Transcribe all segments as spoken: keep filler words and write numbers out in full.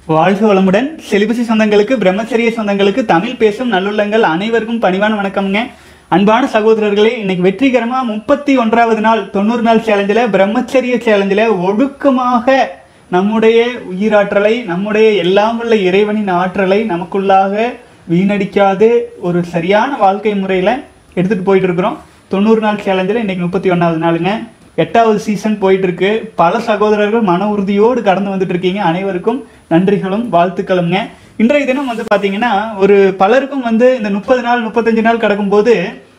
வாழ்க வளமுடன். செலிபசி சொந்தங்களுக்கு, பிரம்மச்சரிய சொந்தங்களுக்கு, தமிழ் பேசும் நல்லுள்ளங்கள் அனைவருக்கும் பணிவான வணக்கம்ங்க. அன்பான சகோதரர்களே, இன்னைக்கு வெற்றிகரமா முப்பத்தி ஒன்றாவது நாள் தொண்ணூறு நாள் சேலஞ்சில், பிரம்மச்சரிய சேலஞ்சில் ஒழுக்கமாக நம்முடைய உயிராற்றலை, நம்முடைய எல்லாம் உள்ள இறைவனின் ஆற்றலை நமக்குள்ளாக வீணடிக்காது ஒரு சரியான வாழ்க்கை முறையில் எடுத்துகிட்டு போயிட்டு இருக்கிறோம். தொண்ணூறு நாள் சேலஞ்சில் இன்னைக்கு முப்பத்தி ஒன்றாவது நாளுங்க. எட்டாவது சீசன் போயிட்டு இருக்கு. பல சகோதரர்கள் மன உறுதியோடு கடந்து வந்துட்டு இருக்கீங்க. அனைவருக்கும் நன்றிகளும் வாழ்த்துக்களுங்க. இன்றைய தினம் வந்து பார்த்தீங்கன்னா, ஒரு பலருக்கும் வந்து இந்த முப்பது நாள் முப்பத்தஞ்சு நாள் கிடக்கும்போது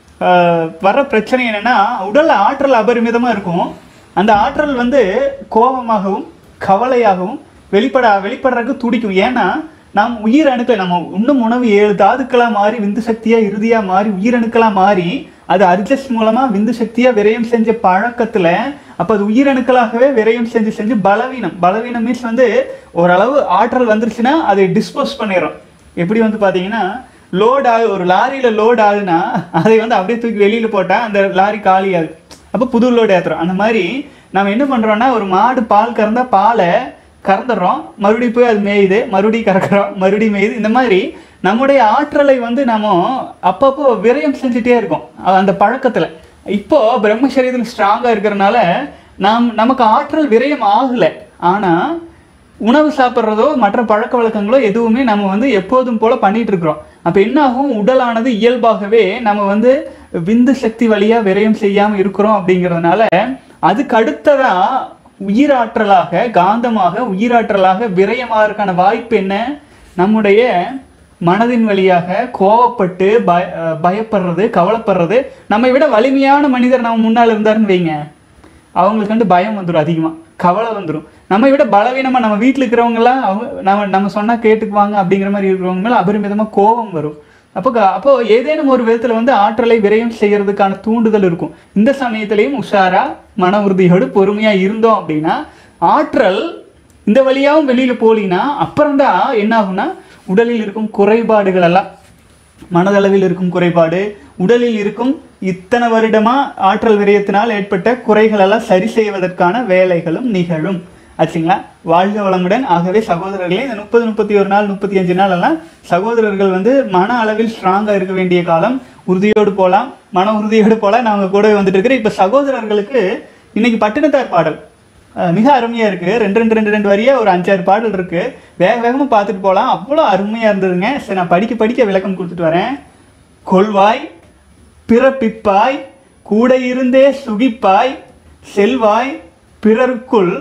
வர பிரச்சனை என்னன்னா, உடல் ஆற்றல் அபரிமிதமாக இருக்கும். அந்த ஆற்றல் வந்து கோபமாகவும் கவலையாகவும் வெளிப்பட வெளிப்படுறதுக்கு துடிக்கும். ஏன்னா நாம் உயிரணுக்களை, நம்ம உண்ணும் உணவு ஏழு தாதுக்களாக மாறி விந்து சக்தியாக இறுதியாக மாறி உயிரணுக்களாக மாறி அது அட்ஜஸ்ட் மூலமாக விந்து சக்தியாக விரயம் செஞ்ச பழக்கத்தில், அப்போ அது உயிரணுக்களாகவே விரயம் செஞ்சு செஞ்சு பலவீனம் பலவீனம் மீன்ஸ் வந்து ஓரளவு ஆற்றல் வந்துருச்சுன்னா அதை டிஸ்போஸ் பண்ணிடுறோம். எப்படி வந்து பார்த்தீங்கன்னா, லோட் ஆகு ஒரு லாரியில் லோட் ஆகுதுன்னா அதை வந்து அப்படியே தூக்கி வெளியில் போட்டால் அந்த லாரி காலி ஆகுது. அப்போ புது லோடு ஏற்றுறோம். அந்த மாதிரி நம்ம என்ன பண்ணுறோன்னா, ஒரு மாடு பால் கறந்தால் பாலை கறந்துடுறோம், மறுபடியும் போய் அது மேயுது, மறுபடியும் கறக்கிறோம், மறுபடியும் மேயுது. இந்த மாதிரி நம்முடைய ஆற்றலை வந்து நம்ம அப்பப்போ விரயம் செஞ்சுட்டே இருக்கோம் அந்த பழக்கத்தில். இப்போது பிரம்மச்சரியத்தில் ஸ்ட்ராங்காக இருக்கிறனால நாம் நமக்கு ஆற்றல் விரயம் ஆகலை. ஆனால் உணவு சாப்பிட்றதோ மற்ற பழக்க வழக்கங்களோ எதுவுமே நம்ம வந்து எப்போதும் போல் பண்ணிகிட்டு இருக்கிறோம். அப்போ என்ன ஆகும், உடலானது இயல்பாகவே நம்ம வந்து விந்து சக்தி வழியாக விரயம் செய்யாமல் இருக்கிறோம். அப்படிங்கிறதுனால அதுக்கு அடுத்ததாக உயிராற்றலாக, காந்தமாக உயிராற்றலாக விரயமாகறதுக்கான வாய்ப்பு என்ன, நம்முடைய மனதின் வழியாக கோவப்பட்டு பய பயப்படுறது கவலைப்படுறது. நம்மை விட வலிமையான மனிதர் நம்ம முன்னால் இருந்தாருன்னு வைங்க, அவங்களுக்கு வந்து பயம் வந்துடும், அதிகமாக கவலை வந்துடும். நம்மை விட பலவீனமாக நம்ம வீட்டில் இருக்கிறவங்களாம் அவங்க நம்ம நம்ம சொன்னால் கேட்டுக்குவாங்க அப்படிங்கிற மாதிரி இருக்கிறவங்க மேலே அபரிமிதமாக கோபம் வரும். அப்போ அப்போ ஏதேனும் ஒரு விதத்தில் வந்து ஆற்றலை விரயம் செய்யறதுக்கான தூண்டுதல் இருக்கும். இந்த சமயத்திலையும் உஷாரா மன உறுதியோடு பொறுமையாக இருந்தோம் அப்படின்னா, ஆற்றல் இந்த வழியாகவும் வெளியில் போலினா அப்புறம்தான் என்ன ஆகும்னா, உடலில் இருக்கும் குறைபாடுகள் எல்லாம், மனதளவில் இருக்கும் குறைபாடு, உடலில் இருக்கும் இத்தனை வருடமா ஆற்றல் விரயத்தினால் ஏற்பட்ட குறைகள் எல்லாம் சரி செய்வதற்கான வேலைகளும் நிகழும். ஆச்சுங்களா? வாழ்க வளமுடன். ஆகவே சகோதரர்களே, இந்த முப்பது முப்பத்தி ஒரு நாள் முப்பத்தி அஞ்சு நாள் எல்லாம் சகோதரர்கள் வந்து மன அளவில் ஸ்ட்ராங்காக இருக்க வேண்டிய காலம். உறுதியோடு போகலாம், மன உறுதியோடு போகலாம். நான் அவங்க கூடவே வந்துட்டு இருக்கிறேன். இப்போ சகோதரர்களுக்கு இன்னைக்கு பட்டினத்தார் பாடல் மிக அருமையாக இருக்குது. ரெண்டு ரெண்டு ரெண்டு ரெண்டு வரியாக ஒரு அஞ்சாறு பாடல் இருக்குது. வேக வேகமாக பார்த்துட்டு போகலாம். அவ்வளோ அருமையாக இருந்ததுங்க. சரி, நான் படிக்க படிக்க விளக்கம் கொடுத்துட்டு வரேன். கொள்வாய் பிறப்பிப்பாய் கூட இருந்தே சுகிப்பாய் செல்வாய் பிறருக்குள்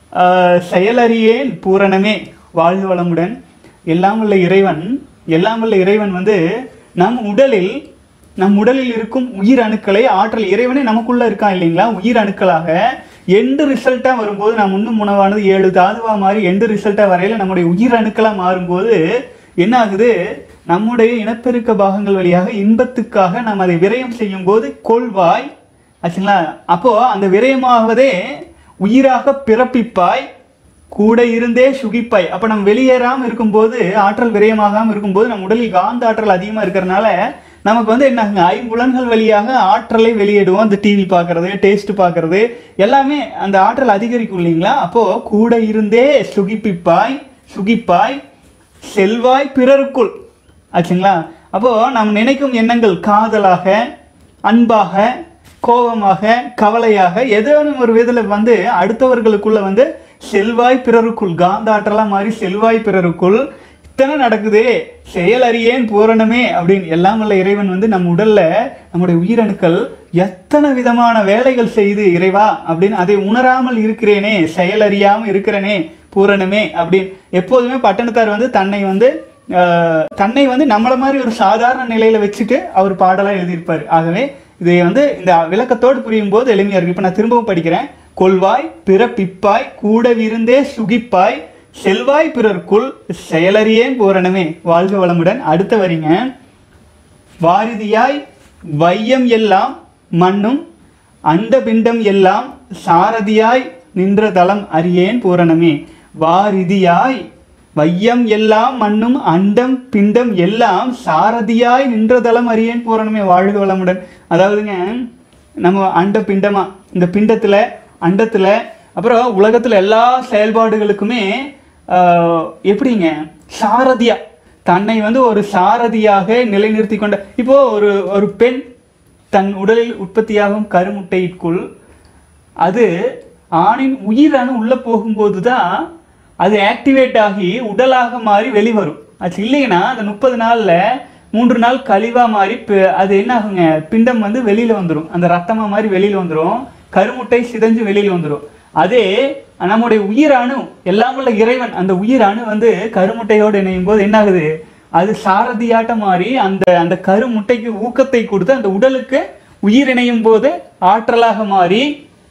செயலறியேன் பூரணமே. வாழ்க வளமுடன். எல்லாம் உள்ள இறைவன் எல்லாம் உள்ள இறைவன் வந்து நம் உடலில் நம் உடலில் இருக்கும் உயிர் அணுக்களை, ஆற்றல் இறைவனே நமக்குள்ள இருக்கான் இல்லைங்களா, உயிர் அணுக்களாக எண்டு ரிசல்ட்டாக வரும்போது, நாம் உண்ணும் உணவானது ஏழு தாதுவாக மாறி எண்டு ரிசல்ட்டாக வரையில் நம்முடைய உயிர் அணுக்களாக மாறும்போது என்ன ஆகுது, நம்முடைய இனப்பெருக்க பாகங்கள் வழியாக இன்பத்துக்காக நாம் அதை விரயம் செய்யும் போது கொள்வாய் ஆச்சுங்களா. அப்போ அந்த விரயமாகவதே உயிராக பிறப்பிப்பாய் கூட இருந்தே சுகிப்பாய். அப்போ நம்ம வெளியேறாமல் இருக்கும்போது, ஆற்றல் விரயமாகாமல் இருக்கும்போது, நம்ம உடலில் காந்த ஆற்றல் அதிகமாக இருக்கிறனால நமக்கு வந்து என்ன, ஐம்புலன்கள் வழியாக ஆற்றலை வெளியிடுவோம். அந்த டிவி பார்க்கறது, டேஸ்ட் பார்க்கறது எல்லாமே அந்த ஆற்றல் அதிகரிக்கும் இல்லைங்களா. அப்போது கூட இருந்தே சுகிப்பிப்பாய் சுகிப்பாய் செல்வாய் பிறருக்குள் ஆச்சுங்களா. அப்போது நாம் நினைக்கும் எண்ணங்கள் காதலாக, அன்பாக, கோபமாக, கவலையாக ஏதேனும் ஒரு விதத்தில் வந்து அடுத்தவர்களுக்குள்ள வந்து செல்வாய் பிறருக்குள், காந்த ஆற்றலாக மாறி செல்வாய் பிறருக்குள். இத்தனை நடக்குதே, செயல் அறியேன் பூரணமே அப்படின்னு எல்லாம் உள்ள இறைவன் வந்து நம்ம உடல்ல நம்முடைய உயிரணுக்கள் எத்தனை விதமான வேலைகள் செய்து இறைவா அப்படின்னு அதை உணராமல் இருக்கிறேனே, செயல் அறியாமல் இருக்கிறேனே பூரணமே அப்படின்னு எப்போதுமே பட்டணத்தார் வந்து தன்னை வந்து தன்னை வந்து நம்மள மாதிரி ஒரு சாதாரண நிலையில வச்சுட்டு அவர் பாடலாம் எழுதியிருப்பார். ஆகவே இதை வந்து இந்த விளக்கத்தோடு புரியும் போது எளிமையா இருக்கு. இப்போ நான் திரும்பவும் படிக்கிறேன். கொள்வாய் பிறப்பிப்பாய் கூடவிருந்தே சுகிப்பாய் செல்வாய் பிறர்க்குள் செயலறியேன் பூரணமே. வாழ்க வளமுடன். அடுத்த வரிங்க. வாரிதியாய் வையம் எல்லாம் மண்ணும் அண்ட பிண்டம் எல்லாம் சாரதியாய் நின்ற தலம் அறியேன் பூரணமே. வாரிதியாய் வையம் எல்லாம் மண்ணும் அண்டம் பிண்டம் எல்லாம் சாரதியாய் நின்ற தலம் அறியேன் பூரணமே. வாழ்க வளமுடன். அதாவதுங்க, நம்ம அண்ட பிண்டமா இந்த பிண்டத்தில் அண்டத்தில் அப்புறம் உலகத்தில் எல்லா செயல்பாடுகளுக்குமே எப்படிங்க சாரதியா தன்னை வந்து ஒரு சாரதியாக நிலைநிறுத்தி கொண்ட. இப்போ ஒரு ஒரு பெண் தன் உடலில் உற்பத்தியாகும் கருமுட்டைக்குள் அது ஆணின் உயிரணு உள்ள போகும்போது தான் அது ஆக்டிவேட் ஆகி உடலாக மாறி வெளிவரும். அது இல்லைன்னா அந்த முப்பது நாள்ல மூன்று நாள் கழிவா மாறி அது என்ன ஆகுங்க, பிண்டம் வந்து வெளியில வந்துடும், அந்த ரத்தமா மாதிரி வெளியில வந்துடும், கருமுட்டை சிதைஞ்சு வெளியில வந்துடும். அதே நம்முடைய உயிரணு எல்லாம் உள்ள இறைவன் அந்த உயிரணு வந்து கருமுட்டையோடு இணையும் போது என்ன ஆகுது, அது சாரதியாட்ட மாறி அந்த அந்த கருமுட்டைக்கு ஊக்கத்தை கொடுத்து அந்த உடலுக்கு உயிர் இணையும் போது ஆற்றலாக மாறி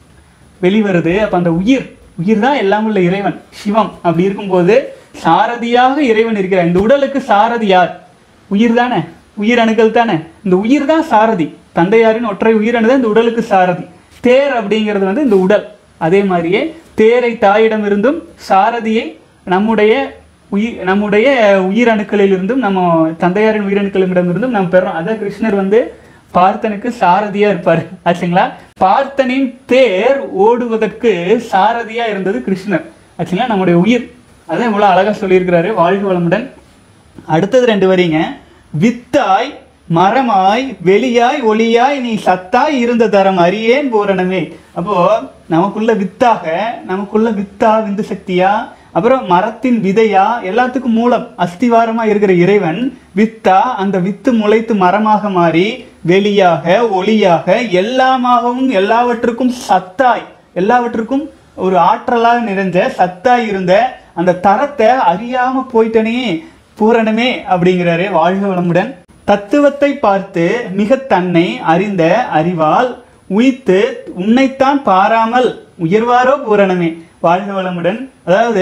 வெளிவருது. அப்ப அந்த உயிர் உயிர் தான் எல்லாம் உள்ள இறைவன் சிவம். அப்படி இருக்கும்போது சாரதியாக இறைவன் இருக்கிறார். இந்த உடலுக்கு சாரதி யார்? உயிர் தானே, உயிரணுக்கள் தானே. இந்த உயிர் தான் சாரதி. தந்தையாரின் ஒற்றை உயிரணு தான் இந்த உடலுக்கு சாரதி. தேர் அப்படிங்கிறது வந்து இந்த உடல். அதே மாதிரியே தேரை தாயிடம் இருந்தும் சாரதியை நம்முடைய உயிர் நம்முடைய உயிரணுக்களில் இருந்தும் நம்ம தந்தையாரின் உயிரணுக்களிடம் இருந்தும் நம்ம பெறோம். அதான் கிருஷ்ணர் வந்து பார்த்தனுக்கு சாரதியா இருப்பாரு ஆச்சுங்களா. பார்த்தனின் தேர் ஓடுவதற்கு சாரதியா இருந்தது கிருஷ்ணர் ஆச்சுங்களா, நம்முடைய உயிர். அதான் இவ்வளவு அழகா சொல்லியிருக்கிறாரு. வாழ்க வளமுடன். அடுத்தது ரெண்டு வரிங்க. வித்தாய் மரமாய் வெளியாய் ஒளியாய் நீ சத்தாய் இருந்த தரம் அறியேன் பூரணமே. அப்போ நமக்குள்ள வித்தாக நமக்குள்ள வித்தா விந்து சக்தியா அப்புறம் மரத்தின் விதையா எல்லாத்துக்கும் மூலம் அஸ்திவாரமா இருக்கிற இறைவன் வித்தா அந்த வித்து முளைத்து மரமாக மாறி வெளியாக ஒளியாக எல்லாமாகவும் எல்லாவற்றுக்கும் சத்தாய் எல்லாவற்றுக்கும் ஒரு ஆற்றலாக நிறைஞ்ச சத்தாய் இருந்த அந்த தரத்தை அறியாம போயிட்டனே பூரணமே அப்படிங்கிறாரு. வாழ்க வளமுடன். தத்துவத்தை பார்த்து மிக தன்னை அறிந்த அறிவால் உயித்து உன்னைத்தான் பாராமல் உயர்வாரோ பூரணமே. வாழ்க வளமுடன். அதாவது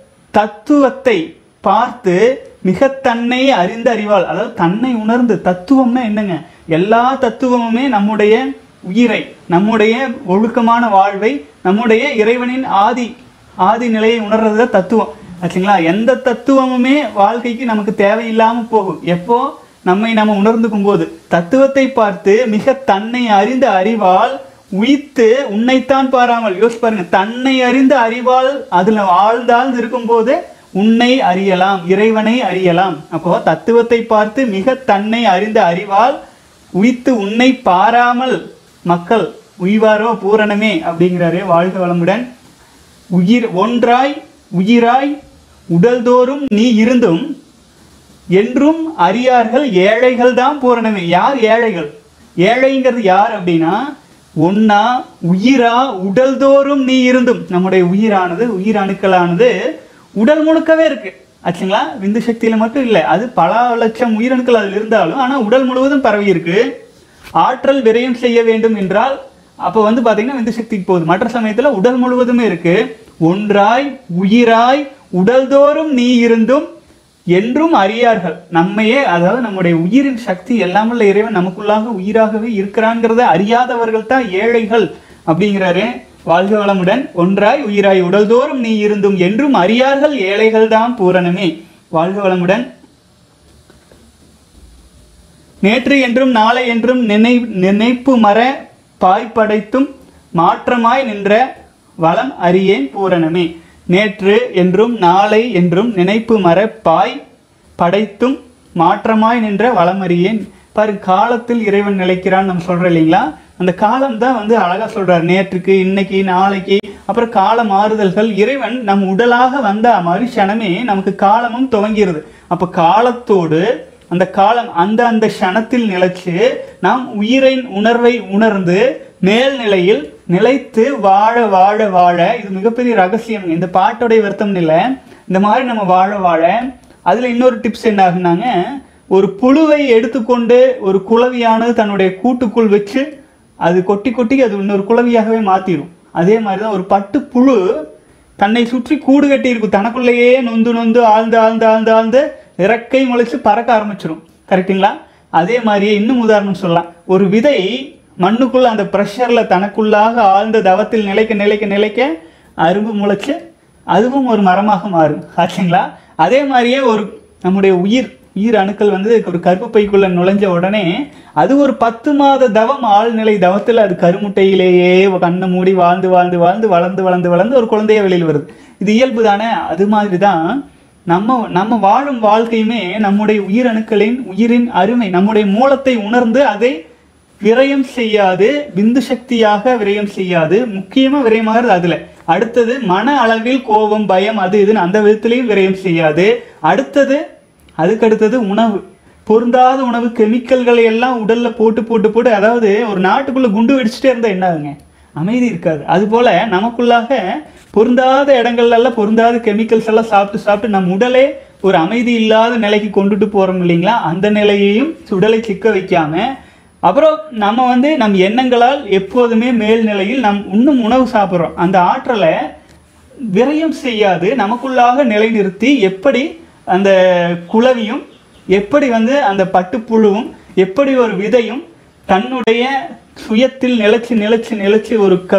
தத்துவத்தை பார்த்து மிக தன்னை அறிந்த அறிவால், அதாவது தன்னை உணர்ந்து. தத்துவம்னா என்னங்க, எல்லா தத்துவமுமே நம்முடைய உயிரை, நம்முடைய ஒழுக்கமான வாழ்வை, நம்முடைய இறைவனின் ஆதி ஆதி நிலையை உணர்றது தத்துவம் ஆச்சுங்களா. எந்த தத்துவமுமே வாழ்க்கைக்கு நமக்கு தேவையில்லாம போகும் எப்போ நம்மை நம்ம உணர்ந்துக்கும் போது. தத்துவத்தை பார்த்து மிக தன்னை அறிந்த அறிவால் உயித்து உன்னைத்தான் பாராமல். யோசிச்சு பாருங்க, தன்னை அறிந்த அறிவால் அதுல ஆழ்ந்தாழ்ந்து இருக்கும் போது உன்னை அறியலாம், இறைவனை அறியலாம். அப்போ தத்துவத்தை பார்த்து மிக தன்னை அறிந்த அறிவால் உயித்து உன்னை பாராமல் மக்கள் உய்வாரோ பூரணமே அப்படிங்கிறாரு. வாழ்க வளமுடன். உயிர் ஒன்றாய் உயிராய் உடல்தோறும் நீ இருந்தும் என்றும் அறியார்கள் ஏழைகள் தான் பூரணமே. யார் ஏழைகள்? ஏழைங்கிறது யார் அப்படின்னா, ஒன்னா உயிரா உடல்தோறும் நீ இருந்தும். நம்முடைய உயிரானது உயிரணுக்களானது உடல் முழுக்கவே இருக்கு ஆச்சுங்களா. விந்து சக்தியில மட்டும் இல்லை, அது பல லட்சம் உயிரணுக்கள் அதில் இருந்தாலும் ஆனா உடல் முழுவதும் பரவி இருக்கு. ஆற்றல் விரயம் செய்ய வேண்டும் என்றால் அப்போ வந்து பாத்தீங்கன்னா விந்து சக்திக்கு போகுது. மற்ற சமயத்துல உடல் முழுவதுமே இருக்கு. ஒன்றாய் உயிராய் உடல்தோறும் நீ இருந்தும் என்றும் அறியார்கள். நம்மையே, அதாவது நம்முடைய உயிரின் சக்தி எல்லாமுள்ள இறைவன் நமக்குள்ளாக உயிராகவே இருக்கிறாங்கிறத அறியாதவர்கள் தான் ஏழைகள் அப்படிங்கிறாரு. வாழ்க வளமுடன். ஒன்றாய் உயிராய் உடல்தோறும் நீ இருந்தும் என்றும் அறியார்கள் ஏழைகள் தான் பூரணமே. வாழ்க வளமுடன். நேற்று என்றும் நாளை என்றும் நினை நினைப்பு மர பாய் படைத்தும் மாற்றமாய் நின்ற வளம் அறியேன் பூரணமே. நேற்று என்றும் நாளை என்றும் நினைப்பு மர பாய் படைத்தும் மாற்றமாய் நின்ற வளம் அறியேன். பாரு, காலத்தில் இறைவன் நிலைக்கிறான்னு நம்ம சொல்றோம் இல்லைங்களா. அந்த காலம் தான் வந்து அழகா சொல்றாரு. நேற்றுக்கு, இன்னைக்கு, நாளைக்கு, அப்புறம் கால மாறுதல்கள். இறைவன் நம் உடலாக வந்த மறுஷணமே நமக்கு காலமும் துவங்கிறது. அப்ப காலத்தோடு அந்த காலம் அந்த அந்த க்ஷணத்தில் நிலைச்சு நாம் உயிரின் உணர்வை உணர்ந்து மேல்நிலையில் நிலைத்து வாழ வாழ வாழ, இது மிகப்பெரிய ரகசியம். இந்த பாட்டோடைய வருத்தம் இல்லை, இந்த மாதிரி நம்ம வாழ வாழ. அதுல இன்னொரு டிப்ஸ் என்ன ஆகுனாங்க, ஒரு புழுவை எடுத்துக்கொண்டு ஒரு குளவியானது தன்னுடைய கூட்டுக்குள் வச்சு அது கொட்டி கொட்டி அது இன்னொரு குளவியாகவே மாத்திரும். அதே மாதிரிதான் ஒரு பட்டு புழு தன்னை சுற்றி கூடு கட்டி இருக்கும், தனக்குள்ளேயே நொந்து நொந்து ஆழ்ந்து ஆழ்ந்து ஆழ்ந்து ஆழ்ந்து இறக்கை முளைச்சு பறக்க ஆரம்பிச்சிடும். கரெக்டுங்களா? அதே மாதிரியே இன்னும் உதாரணம் சொல்லலாம். ஒரு விதை மண்ணுக்குள்ள அந்த ப்ரெஷர்ல தனக்குள்ளாக ஆழ்ந்த தவத்தில் நிலைக்க நிலைக்க நிலைக்க அரும்பு முளைச்சு அதுவும் ஒரு மரமாக மாறும் ஆச்சுங்களா. அதே மாதிரியே ஒரு நம்முடைய உயிர் உயிர் அணுக்கள் வந்து ஒரு கருப்பைக்குள்ள நுழைஞ்ச உடனே அது ஒரு பத்து மாத தவம், ஆழ்நிலை தவத்தில் அது கருமுட்டையிலேயே கண்ணை மூடி வாழ்ந்து வாழ்ந்து வாழ்ந்து வளர்ந்து வளர்ந்து வளர்ந்து ஒரு குழந்தைய வெளியில் வருது. இது இயல்பு தானே? அது மாதிரி தான் நம்ம நம்ம வாழும் வாழ்க்கையுமே நம்முடைய உயிரணுக்களின் உயிரின் அருமை, நம்முடைய மூலத்தை உணர்ந்து அதை விரயம் செய்யாது, விந்து சக்தியாக விரயம் செய்யாது. முக்கியமாக விரயமாகிறது அதுல. அடுத்தது மன அளவில் கோபம், பயம், அது இதுன்னு அந்த விதத்திலையும் விரயம் செய்யாது. அடுத்தது அதுக்கு அடுத்தது உணவு, பொருந்தாத உணவு, கெமிக்கல்களை எல்லாம் உடல்ல போட்டு போட்டு போட்டு, அதாவது ஒரு நாட்டுக்குள்ள குண்டு வெடிச்சுட்டே இருந்தா என்ன ஆகுங்க? அமைதி இருக்காது. அதுபோல நமக்குள்ளாக பொருந்தாத இடங்கள்ல பொருந்தாத கெமிக்கல்ஸ் எல்லாம் சாப்பிட்டு சாப்பிட்டு நம் உடலே ஒரு அமைதி இல்லாத நிலைக்கு கொண்டுட்டு போறோம் இல்லைங்களா? அந்த நிலையையும் உடலை சிக்க வைக்காம, அப்புறம் நம்ம வந்து நம் எண்ணங்களால் எப்போதுமே மேல்நிலையில் நம் இன்னும் உணவு சாப்பிட்றோம், அந்த ஆற்றலை விரயம் செய்யாது நமக்குள்ளாக நிலைநிறுத்தி, எப்படி அந்த குளவியும் எப்படி வந்து அந்த பட்டுப்புழுவும் எப்படி ஒரு விதையும் தன்னுடைய சுயத்தில் நிலைச்சு நிலைச்சு நிலைச்சு ஒரு க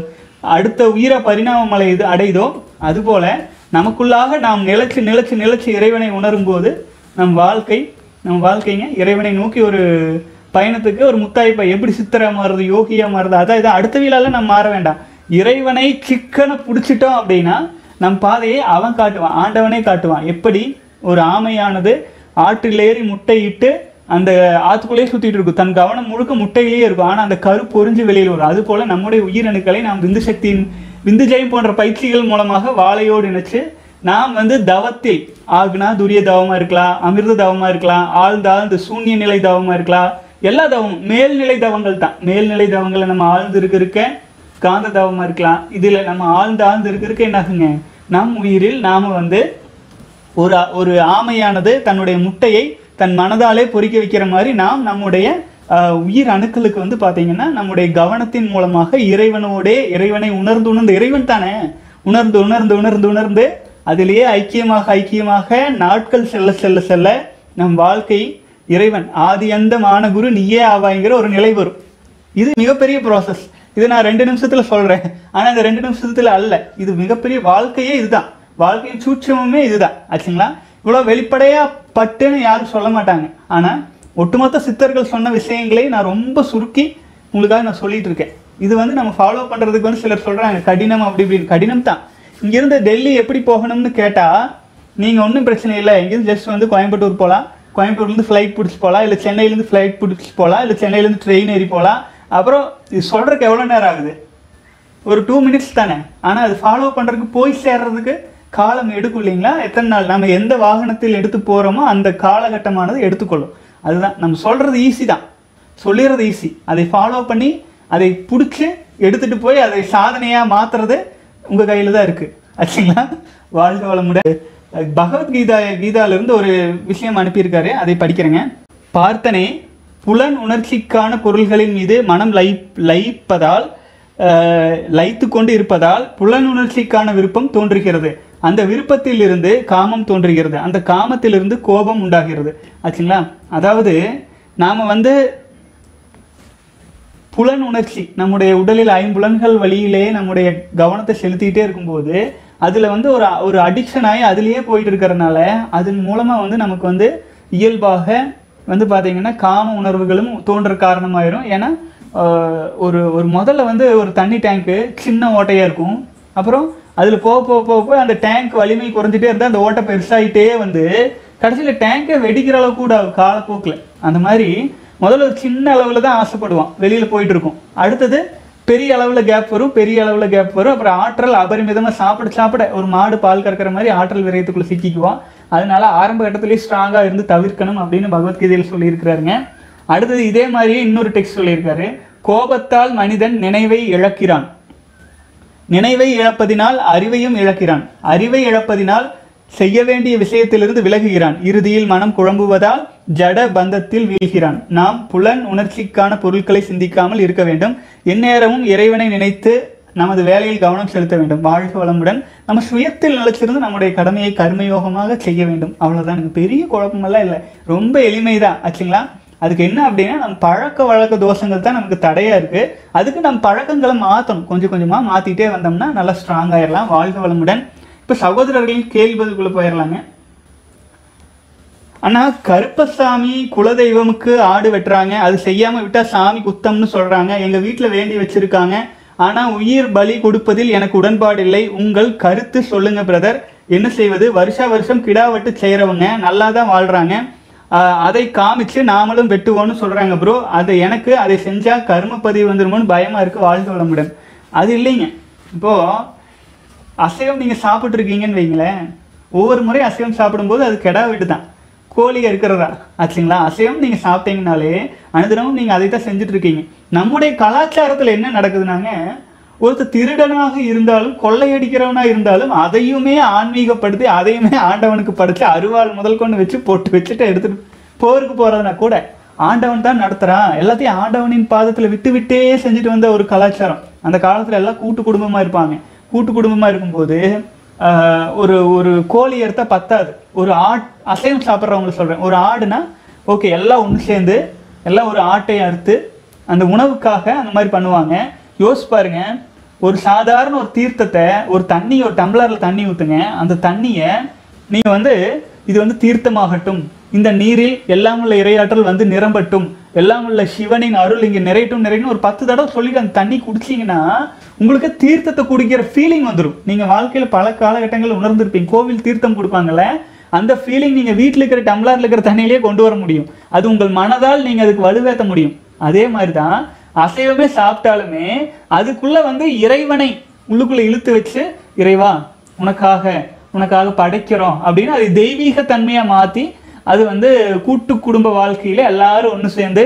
அடுத்த உயிர பரிணாமம் அடையுது அடைதோ அதுபோல நமக்குள்ளாக நாம் நிலைச்சு நிலைச்சு நிலைச்சு இறைவனை உணரும் போது நம் வாழ்க்கை நம் வாழ்க்கைங்க இறைவனை நோக்கி ஒரு பயணத்துக்கு ஒரு முத்தாய்ப்பா எப்படி சித்தரா மாறுது, யோகியா மாறுது, அதான் இதை அடுத்த வீழால நம்ம மாற வேண்டாம். இறைவனை சிக்கனை பிடிச்சிட்டோம் அப்படின்னா நம் பாதையை அவன் காட்டுவான், ஆண்டவனே காட்டுவான். எப்படி ஒரு ஆமையானது ஆற்றிலேறி முட்டையிட்டு அந்த ஆற்றுக்குள்ளேயே சுற்றிட்டு இருக்கும், தன் கவனம் முழுக்க முட்டையிலேயே இருக்கும், ஆனால் அந்த கரு பொறிஞ்சு வெளியில் வரும். அதுபோல் நம்முடைய உயிரணுக்களை நாம் விந்து சக்தியின் விந்து ஜெயம் போன்ற பயிற்சிகள் மூலமாக வாழையோடு இணைச்சு நாம் வந்து தவத்தில் ஆகுனா துரிய தவமாக இருக்கலாம், அமிர்த தவமாக இருக்கலாம், ஆழ்ந்தால் இந்த சூன்ய நிலை தவமாக இருக்கலாம், எல்லா தவமும் மேல்நிலை தவங்கள் தான். மேல்நிலை தவங்களை நம்ம ஆழ்ந்து இருக்க இருக்க காந்த தவமாக இருக்கலாம். இதில் நம்ம ஆழ்ந்து ஆழ்ந்து இருக்க இருக்க என்னாகுங்க, நம் உயிரில் நாம் வந்து ஒரு ஒரு ஆமையானது தன்னுடைய முட்டையை தன் மனதாலே பொறிக்க வைக்கிற மாதிரி நாம் நம்முடைய உயிர் அணுக்களுக்கு வந்து பார்த்தீங்கன்னா நம்முடைய கவனத்தின் மூலமாக இறைவனோடே இறைவனை உணர்ந்து உணர்ந்து இறைவன் தானே உணர்ந்து உணர்ந்து உணர்ந்து உணர்ந்து அதிலேயே ஐக்கியமாக ஐக்கியமாக நாட்கள் செல்ல செல்ல செல்ல நம் வாழ்க்கை இறைவன் ஆதி அந்தமான குரு நீயே ஆவாய்ங்கிற ஒரு நிலை வரும். இது மிகப்பெரிய ப்ராசஸ். இது நான் ரெண்டு நிமிஷத்துல சொல்றேன், ஆனா இந்த ரெண்டு நிமிஷத்துல அல்ல, இது மிகப்பெரிய வாழ்க்கையே இதுதான். வாழ்க்கையின் சூட்சமுமே இதுதான் ஆச்சுங்களா. இவ்வளோ வெளிப்படையா பட்டுன்னு யாரும் சொல்ல மாட்டாங்க, ஆனா ஒட்டுமொத்த சித்தர்கள் சொன்ன விஷயங்களை நான் ரொம்ப சுருக்கி உங்களுக்காக நான் சொல்லிட்டு இருக்கேன். இது வந்து நம்ம ஃபாலோ பண்றதுக்கு வந்து சிலர் சொல்றாங்க கடினம் அப்படி இப்படின்னு. கடினம் தான். இங்கிருந்து டெல்லி எப்படி போகணும்னு கேட்டா நீங்க ஒன்றும் பிரச்சனை இல்லை, இங்கிருந்து ஜஸ்ட் வந்து கோயம்புத்தூர் போகலாம், கோயம்புத்தூர்லேருந்து ஃப்ளைட் பிடிச்சி போகலாம், இல்லை சென்னையிலேருந்து ஃப்ளைட் பிடிச்சி போகலாம், இல்லை சென்னையிலேருந்து ட்ரெயின் ஏறி போகலாம். அப்புறம் இது சொல்றதுக்கு எவ்வளோ நேரம் ஆகுது? ஒரு டூ மினிட்ஸ் தானே. ஆனால் அது ஃபாலோ பண்ணுறதுக்கு போய் சேர்றதுக்கு காலம் எடுக்கும் இல்லைங்களா? எத்தனை நாள் நம்ம எந்த வாகனத்தில் எடுத்து போகிறோமோ அந்த காலகட்டமானது எடுத்துக்கொள்ளும். அதுதான் நம்ம சொல்கிறது ஈஸி தான், சொல்லிடுறது ஈஸி. அதை ஃபாலோ பண்ணி அதை பிடிச்சி எடுத்துகிட்டு போய் அதை சாதனையாக மாற்றுறது உங்கள் கையில் தான் இருக்குது ஆச்சுங்களா. வாழ்க வளமுடன். பகவத்கீதா கீதாவிலிருந்து ஒரு விஷயம் அனுப்பியிருக்காரு, அதை படிக்கிறேங்க. பார்த்தனே, புலன் உணர்ச்சிக்கான பொருள்களின் மீது மனம் லை லயிப்பதால் லயித்து கொண்டு இருப்பதால் புலன் உணர்ச்சிக்கான விருப்பம் தோன்றுகிறது. அந்த விருப்பத்தில் இருந்து காமம் தோன்றுகிறது, அந்த காமத்திலிருந்து கோபம் உண்டாகிறது ஆச்சுங்களா. அதாவது நாம் வந்து புலன் உணர்ச்சி நம்முடைய உடலில் ஐம்புலன்கள் வழியிலே நம்முடைய கவனத்தை செலுத்திக்கிட்டே இருக்கும்போது அதில் வந்து ஒரு ஒரு அடிக்ஷன் ஆகி அதுலேயே போயிட்டு இருக்கிறதுனால அதன் மூலமாக வந்து நமக்கு வந்து இயல்பாக வந்து பார்த்தீங்கன்னா காம உணர்வுகளும் தோன்ற காரணமாயிரும். ஏன்னா ஒரு ஒரு முதல்ல வந்து ஒரு தண்ணி டேங்க்கு சின்ன ஓட்டையாக இருக்கும், அப்புறம் அதில் போக போக போக போய் அந்த டேங்க் வலிமை குறைஞ்சிட்டே இருந்தால் அந்த ஓட்டை பெருசாகிட்டே வந்து கடைசியில் டேங்கை வெடிக்கிற அளவு கூட காலப்போக்கில். அந்த மாதிரி முதல்ல ஒரு சின்ன அளவில் தான் ஆசைப்படுவான், வெளியில் போயிட்டு இருக்கும். அடுத்தது பெரிய அளவில் கேப் வரும், பெரிய அளவில் கேப் வரும். அப்புறம் ஆற்றல் அபரிமிதமாக சாப்பிட சாப்பிட ஒரு மாடு பால் கறக்கிற மாதிரி ஆற்றல் விரயத்துக்குள்ளே சிக்கிக்குவான். அதனால ஆரம்ப கட்டத்திலேயே ஸ்ட்ராங்காக இருந்து தவிர்க்கணும் அப்படின்னு பகவத்கீதையில் சொல்லியிருக்கிறாருங்க. அடுத்தது இதே மாதிரியே இன்னொரு டெக்ஸ்ட் சொல்லியிருக்காரு. கோபத்தால் மனிதன் நினைவை இழக்கிறான், நினைவை இழப்பதினால் அறிவையும் இழக்கிறான், அறிவை இழப்பதினால் செய்ய வேண்டிய விஷயத்திலிருந்து விலகுகிறான், இறுதியில் மனம் குழம்புவதால் ஜட பந்தத்தில் வீழ்கிறான். நாம் புலன் உணர்ச்சிக்கான பொருட்களை சிந்திக்காமல் இருக்க வேண்டும், எந்நேரமும் இறைவனை நினைத்து நமது வேலையில் கவனம் செலுத்த வேண்டும். வாழ்க வளமுடன். நம்ம சுயத்தில் நிலைச்சிருந்து நம்முடைய கடமையை கர்மயோகமாக செய்ய வேண்டும். அவ்வளோதான். எனக்கு பெரிய குழப்பமெல்லாம் இல்லை, ரொம்ப எளிமைதான் ஆச்சுங்களா. அதுக்கு என்ன அப்படின்னா நம்ம பழக்க வழக்க தோஷங்கள் தான் நமக்கு தடையா இருக்கு. அதுக்கு நம்ம பழக்கங்களை மாற்றணும், கொஞ்சம் கொஞ்சமா மாத்திட்டே வந்தோம்னா நல்லா ஸ்ட்ராங் ஆயிடலாம். வாழ்க வளமுடன். இப்போ சகோதரர்களின் கேள்வி பதிலுக்குள்ள போயிடலாங்க. ஆனா கருப்பசாமி குலதெய்வமுக்கு ஆடு வெட்டுறாங்க, அது செய்யாம விட்டா சாமி குத்தம்னு சொல்றாங்க. எங்க வீட்டுல வேண்டி வச்சிருக்காங்க. ஆனா உயிர் பலி கொடுப்பதில் எனக்கு உடன்பாடு இல்லை. உங்கள் கருத்து சொல்லுங்க பிரதர். என்ன செய்வது? வருஷா வருஷம் கிடா வெட்டு செய்யறவங்க நல்லா தான் வாழ்றாங்க. அதை காமிச்சு நாமளும் வெட்டுவோன்னு சொல்றாங்க ப்ரோ. அது எனக்கு அதை செஞ்சா கர்ம பதிவு வந்துருமோன்னு பயமா இருக்கு. வாழ்ந்து வளமுடன். அது இல்லைங்க. இப்போ அசைவம் நீங்க சாப்பிட்டு இருக்கீங்கன்னு வைங்களேன், ஒவ்வொரு முறை அசைவம் சாப்பிடும்போது அது கெடா வெட்டு தான், கோழி இருக்கிறதா ஆச்சுங்களா. அசைவம் நீங்க சாப்பிட்டீங்கனாலே அனுதினமும் நீங்க அதை தான் செஞ்சுட்டு இருக்கீங்க. நம்முடைய கலாச்சாரத்துல என்ன நடக்குதுனாங்க, ஒருத்தர் திருடனாக இருந்தாலும் கொள்ளையடிக்கிறவனா இருந்தாலும் அதையுமே ஆன்மீகப்படுத்தி அதையுமே ஆண்டவனுக்கு படைச்சு அருவாள் முதல் கொண்டு வச்சு போட்டு வச்சுட்டு எடுத்துட்டு போருக்கு போறதுனா கூட ஆண்டவன் தான் நடத்துறான். எல்லாத்தையும் ஆண்டவனின் பாதத்துல விட்டு விட்டே செஞ்சுட்டு வந்த ஒரு கலாச்சாரம். அந்த காலத்துல எல்லாம் கூட்டு குடும்பமா இருப்பாங்க. கூட்டு குடும்பமா இருக்கும்போது ஆஹ் ஒரு ஒரு கோழி எடுத்தா பத்தாது. ஒரு ஆட் அசைவம் சாப்பிட்றவங்களை சொல்றேன். ஒரு ஆடுனா ஓகே, எல்லாம் ஒன்று சேர்ந்து எல்லாம் ஒரு ஆட்டை அறுத்து அந்த உணவுக்காக அந்த மாதிரி பண்ணுவாங்க. யோசிச்சு பாருங்க, ஒரு சாதாரண ஒரு தீர்த்தத்தை, ஒரு தண்ணி, ஒரு டம்ளர்ல தண்ணி ஊற்றுங்க. அந்த தண்ணியை நீங்க வந்து இது வந்து தீர்த்தமாகட்டும், இந்த நீரில் எல்லாம் உள்ள இறையாற்றல் வந்து நிரம்பட்டும், எல்லாம் உள்ள சிவனின் அருள் இங்கே நிறையட்டும் நிறையட்டும் ஒரு பத்து தடவை சொல்லிட்டு அந்த தண்ணி குடிச்சிங்கன்னா உங்களுக்கு தீர்த்தத்தை குடிக்கிற ஃபீலிங் வந்துடும். நீங்க வாழ்க்கையில பல காலகட்டங்கள் உணர்ந்திருப்பீங்க. கோவில் தீர்த்தம் கொடுப்பாங்கல்ல, அந்த ஃபீலிங் நீங்க வீட்டில் இருக்கிற டம்ளர்ல இருக்கிற தண்ணியிலேயே கொண்டு வர முடியும். அது உங்கள் மனதால் நீங்க அதுக்கு வலுவேற்ற முடியும். அதே மாதிரிதான் அசைவமே சாப்பிட்டாலுமே அதுக்குள்ள வந்து இறைவனை உள்ளுக்குள்ள இழுத்து வச்சு, இறைவா உனக்காக உனக்காக படைக்கிறோம் அப்படின்னு அது தெய்வீக தன்மையா மாத்தி அது வந்து கூட்டு குடும்ப வாழ்க்கையில எல்லாரும் ஒன்று சேர்ந்து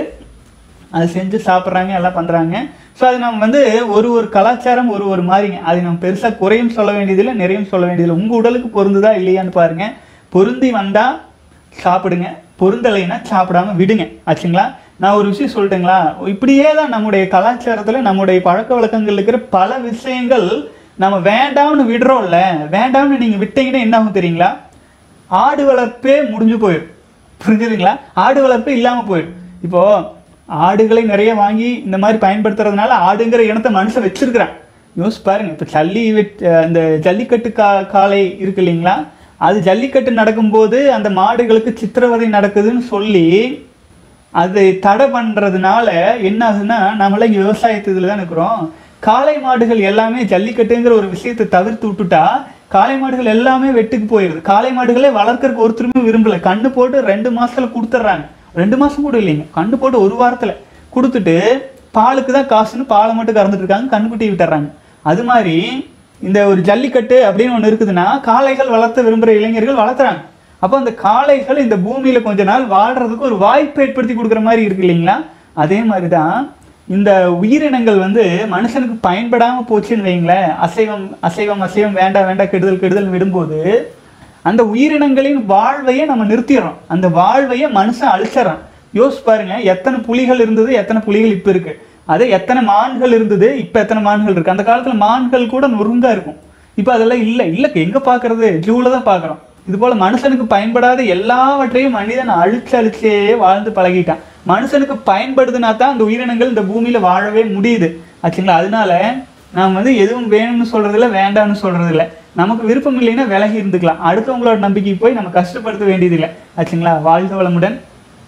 அது செஞ்சு சாப்பிட்றாங்க, எல்லாம் பண்றாங்க. ஸோ அது நம்ம வந்து ஒரு ஒரு கலாச்சாரம் ஒரு ஒரு மாதிரிங்க. அது நம்ம பெருசா குறையும் சொல்ல வேண்டியதில்லை, நிறையும் சொல்ல வேண்டியதில்லை. உங்க உடலுக்கு பொருந்துதா இல்லையான்னு பாருங்க. பொருந்தி வந்தா சாப்பிடுங்க, பொருந்தலைன்னா சாப்பிடாம விடுங்க ஆச்சுங்களா. நான் ஒரு விஷயம் சொல்லிட்டேங்களா, இப்படியே தான் நம்முடைய கலாச்சாரத்துல நம்முடைய பழக்க வழக்கங்கள் இருக்கிற பல விஷயங்கள் நம்ம வேண்டாம்னு விடுறோம்ல. வேண்டாம்னு நீங்க விட்டீங்கன்னா என்ன ஆகும் தெரியுங்களா? ஆடு வளர்ப்பே முடிஞ்சு போயிடும். புரிஞ்சுதுங்களா? ஆடு வளர்ப்பே இல்லாம போயிடும். இப்போ ஆடுகளை நிறைய வாங்கி இந்த மாதிரி பயன்படுத்துறதுனால ஆடுங்கிற இனத்தை மனுஷன் வச்சிருக்கிறான். யோசிச்சு பாருங்க. இப்போ ஜல்லி அந்த ஜல்லிக்கட்டு கா காளை இருக்கு இல்லைங்களா, அது ஜல்லிக்கட்டு நடக்கும்போது அந்த மாடுகளுக்கு சித்திரவதை நடக்குதுன்னு சொல்லி அதை தடை பண்றதுனால என்ன ஆகுதுன்னா, நம்மள இங்கே விவசாயத்துல தான் இருக்கிறோம். காளை மாடுகள் எல்லாமே ஜல்லிக்கட்டுங்கிற ஒரு விஷயத்தை தவிர்த்து விட்டுட்டா காளை மாடுகள் எல்லாமே வெட்டுக்கு போயிடுது. காளை மாடுகளே வளர்க்கறதுக்கு ஒருத்தருமே விரும்பல. கண்ணு போட்டு ரெண்டு மாசத்துல கொடுத்துட்றாங்க. ரெண்டு மாசம் கூட இல்லைங்க, கண்ணு போட்டு ஒரு வாரத்துல கொடுத்துட்டு பாலுக்கு தான் காசுன்னு பாலை மட்டும் கறந்துட்டு இருக்காங்க, கண்ணுக்குட்டி விட்டுறாங்க. அது மாதிரி இந்த ஒரு ஜல்லிக்கட்டு அப்படின்னு ஒன்று இருக்குதுன்னா காளைகள் வளர்த்த விரும்புகிற இளைஞர்கள் வளர்த்துறாங்க. அப்போ அந்த காளைகள் இந்த பூமியில கொஞ்ச நாள் வாழ்றதுக்கு ஒரு வாய்ப்பு ஏற்படுத்தி கொடுக்குற மாதிரி இருக்கு இல்லைங்களா. அதே மாதிரி தான் இந்த உயிரினங்கள் வந்து மனுஷனுக்கு பயன்படாம போச்சுன்னு வைங்களேன். அசைவம் அசைவம் அசைவம் வேண்டாம் வேண்டாம் கெடுதல் கெடுதல் விடும்போது அந்த உயிரினங்களின் வாழ்வையே நம்ம நிறுத்திடுறோம். அந்த வாழ்வையே மனுஷன் அழிச்சிடறான். யோசிச்சு பாருங்க, எத்தனை புலிகள் இருந்தது, எத்தனை புலிகள் இப்ப இருக்கு. அதே எத்தனை மான்கள் இருந்தது, இப்ப எத்தனை மான்கள் இருக்கு. அந்த காலத்துல மான்கள் கூட நொறுங்கா இருக்கும். இப்ப அதெல்லாம் இல்லை இல்லை எங்க பாக்குறது, ஜூல தான் பாக்குறோம். இது போல மனுஷனுக்கு பயன்படாத எல்லாவற்றையும் மனிதன் அழிச்சு அழிச்சே வாழ்ந்து பழகிட்டான். மனுஷனுக்கு பயன்படுதுனா தான் அந்த உயிரினங்கள் இந்த பூமியில வாழவே முடியுது ஆச்சுங்களா. அதனால நாம் வந்து எதுவும் வேணும்னு சொல்றது இல்லை, வேண்டாம்னு சொல்றது இல்லை. நமக்கு விருப்பம் இல்லைன்னா விலகி இருந்துக்கலாம். அடுத்தவங்களோட நம்பிக்கைக்கு போய் நம்ம கஷ்டப்படுத்த வேண்டியது இல்லை ஆச்சுங்களா. வாழ்க வளமுடன்.